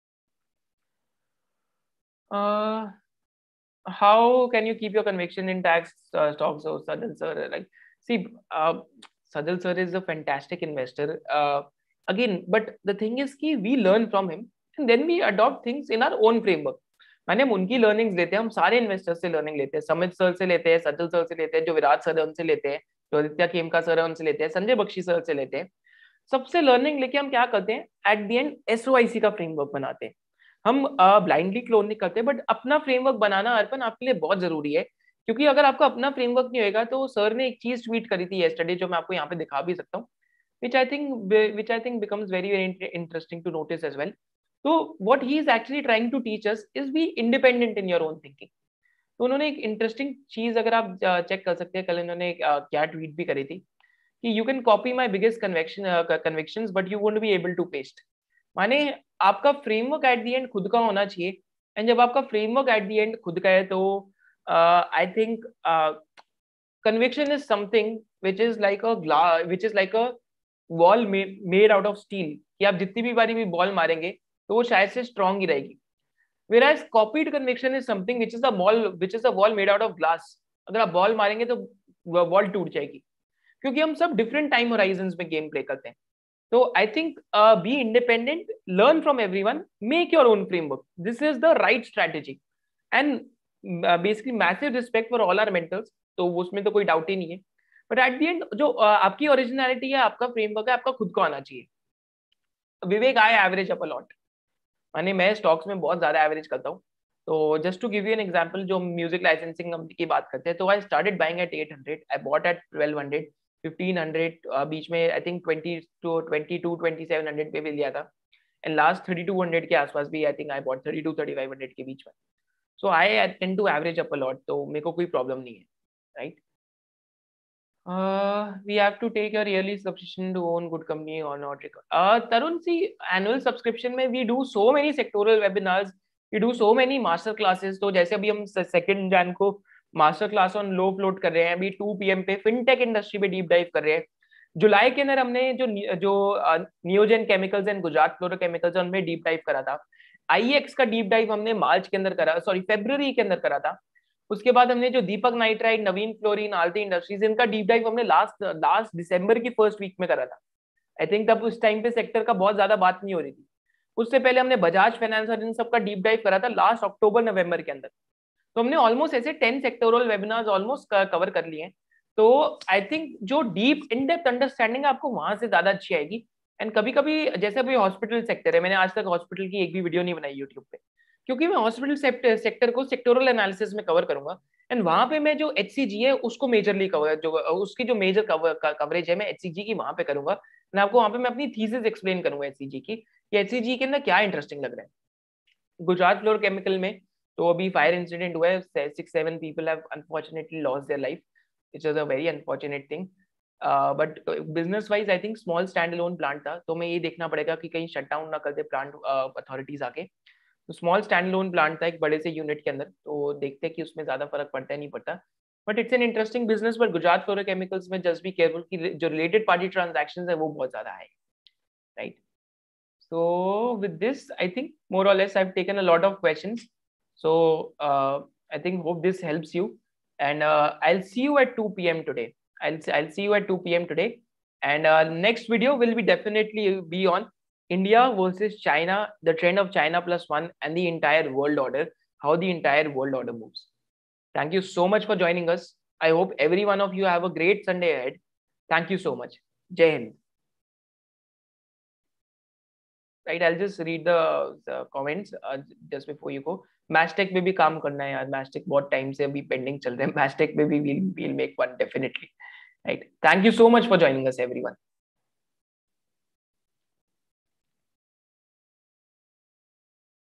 How can you keep your conviction in tax stocks? So Sadal sir, like, see, Sadal sir is a fantastic investor. Again, but the thing is कि we learn from him and then we adopt things in our own framework. माने हम उनकी learnings लेते हैं. हम सारे investors से learning लेते हैं. समित सर से लेते हैं, सजल सर से लेते हैं, जो विराट सर है उनसे लेते हैं, जो आदित्य खेमका सर है उनसे लेते हैं, संजय बख्शी सर से लेते हैं. सबसे लर्निंग लेके हम क्या करते हैं, एट द एंड एसओआईसी का फ्रेमवर्क बनाते हैं. हम ब्लाइंडली क्लोन नहीं करते, बट अपना फ्रेमवर्क बनाना अर्पण आपके लिए बहुत जरूरी है. क्योंकि अगर आपका अपना फ्रेमवर्क नहीं होगा तो सर ने एक चीज ट्वीट करी थी yesterday जो मैं आपको यहाँ पे दिखा भी सकता हूँ, which I think becomes very interesting to notice as well. So what he is actually trying to teach us is be independent in your own thinking. तो उन्होंने एक इंटरेस्टिंग चीज अगर आप चेक कर सकते हैं, कल इन्होंने क्या ट्वीट भी करी थी कि you can copy my biggest convictions but you won't be able to paste. माने आपका फ्रेमवर्क एट द एंड खुद का होना चाहिए. एंड जब आपका फ्रेमवर्क एट द एंड खुद का है तो I think conviction is something which is like a wall made out of steel कि आप जितनी भी बारी भी बॉल मारेंगे तो वो शायद से स्ट्रॉन्ग ही रहेगी. Whereas copied conviction is something which is a wall made out of glass. अगर आप बॉल मारेंगे तो वॉल टूट जाएगी. क्योंकि हम सब डिफरेंट टाइम होराइजन्स में गेम प्ले करते हैं. तो I think be independent, learn from everyone, make your own framework. This is the right strategy. And basically massive respect for all our mentors. तो उसमें तो कोई डाउट ही नहीं है. बट एट द एंड जो आपकी ओरिजिनलिटी है, आपका फ्रेमवर्क है, आपका खुद को आना चाहिए. Vivek, I average up a lot. माने मैं स्टॉक्स में बहुत ज्यादा एवरेज करता हूँ. तो just to give you an example, जो म्यूजिक लाइसेंसिंग कंपनी की बात करते हैं, तो I started buying at 800, I bought at 1200, 1500, बीच में आई थिंक 2700 पे भी लिया था. एंड लास्ट 3200 के आसपास भी आई थिंक आई बॉट 3500 के बीच में. So I tend to average up a lot. तो मेरे को कोई प्रॉब्लम नहीं है. Right. We have to take a yearly subscription to own good company or not. Tarun, see, annual subscription में we do so many sectoral webinars, we do so many master classes. तो जैसे अभी हम 2 Jan को master class on low float कर रहे हैं, अभी 2 PM पे फिनटेक इंडस्ट्री पे डीप डाइव कर रहे हैं. जुलाई के अंदर हमने जो नियोजन केमिकल्स एंड गुजरात फ्लोरोकेमिकल्स उनमें डीप डाइव करा था. IEX का डीप डाइव हमने मार्च के अंदर करा, सॉरी फरवरी के अंदर करा था. उसके बाद हमने जो Deepak nitrite, Navin fluorine, Aarti industries, इनका डीप डाइव हमने लास्ट दिसंबर की फर्स्ट वीक में करा था. आई थिंक तब उस टाइम पे सेक्टर का बहुत ज्यादा बात नहीं हो रही थी. उससे पहले हमने बजाज फाइनेंस और इन सब का डीप डाइव करा था लास्ट अक्टूबर नवंबर के अंदर. तो हमने ऑलमोस्ट ऐसे 10 सेक्टोरल वेबिनार्स ऑलमोस्ट कवर कर लिए हैं. तो आई थिंक जो डीप इन डेप्थ अंडरस्टैंडिंग आपको वहां से ज्यादा अच्छी आएगी. एंड कभी कभी जैसे अभी हॉस्पिटल सेक्टर है, मैंने आज तक हॉस्पिटल की एक भी वीडियो नहीं बनाई यूट्यूब पे, क्योंकि मैं हॉस्पिटल सेक्टर को सेक्टोरल एनालिसिस में कवर करूंगा. एंड वहां पे मैं जो HCG है उसको मेजरली कवर, जो उसकी जो मेजर कवरेज है मैं HCG की वहां पे करूंगा. मैं आपको वहां पे मैं अपनी थीसिस एक्सप्लेन करूंगा एचसीजी की, कि एचसीजी के अंदर क्या इंटरेस्टिंग लग रहा है। गुजरात फ्लोरोकेमिकल में तो अभी फायर इंसिडेंट हुआ है, 6-7 people have unfortunately lost their life, it is a very unfortunate thing. But business wise I think small standalone plant था, तो मैं ये देखना पड़ेगा कि कहीं शट डाउन ना कर दे प्लांट अथॉरिटीज आके। तो स्मॉल स्टैंड अलोन प्लांट था एक बड़े से यूनिट के अंदर, तो देखते हैं कि उसमें ज्यादा फर्क पड़ता है नहीं पड़ता। But it's an interesting business, but Gujarat fluorochemicals में जस्ट बी केयरफुल कि जो रिलेटेड पार्टी ट्रांजैक्शंस है वो बहुत ज्यादा है, right. So with this, I think more or less I've taken a lot of questions. So I think hope this helps you. And I'll see you at 2 p.m. today. I'll see you at 2 p.m. today. And next video will be definitely be on India versus China, the trend of China plus one, and the entire world order, how the entire world order moves. Thank you so much for joining us. I hope every one of you have a great Sunday ahead. Thank you so much. Jai Hind. Right, I just read the comments just before you go. Mastek पे भी काम करना है यार, मैशटेक बहुत time से अभी pending चल रहे हैं, मैशटेक पे भी we'll make one definitely, right? Thank you so much for joining us everyone.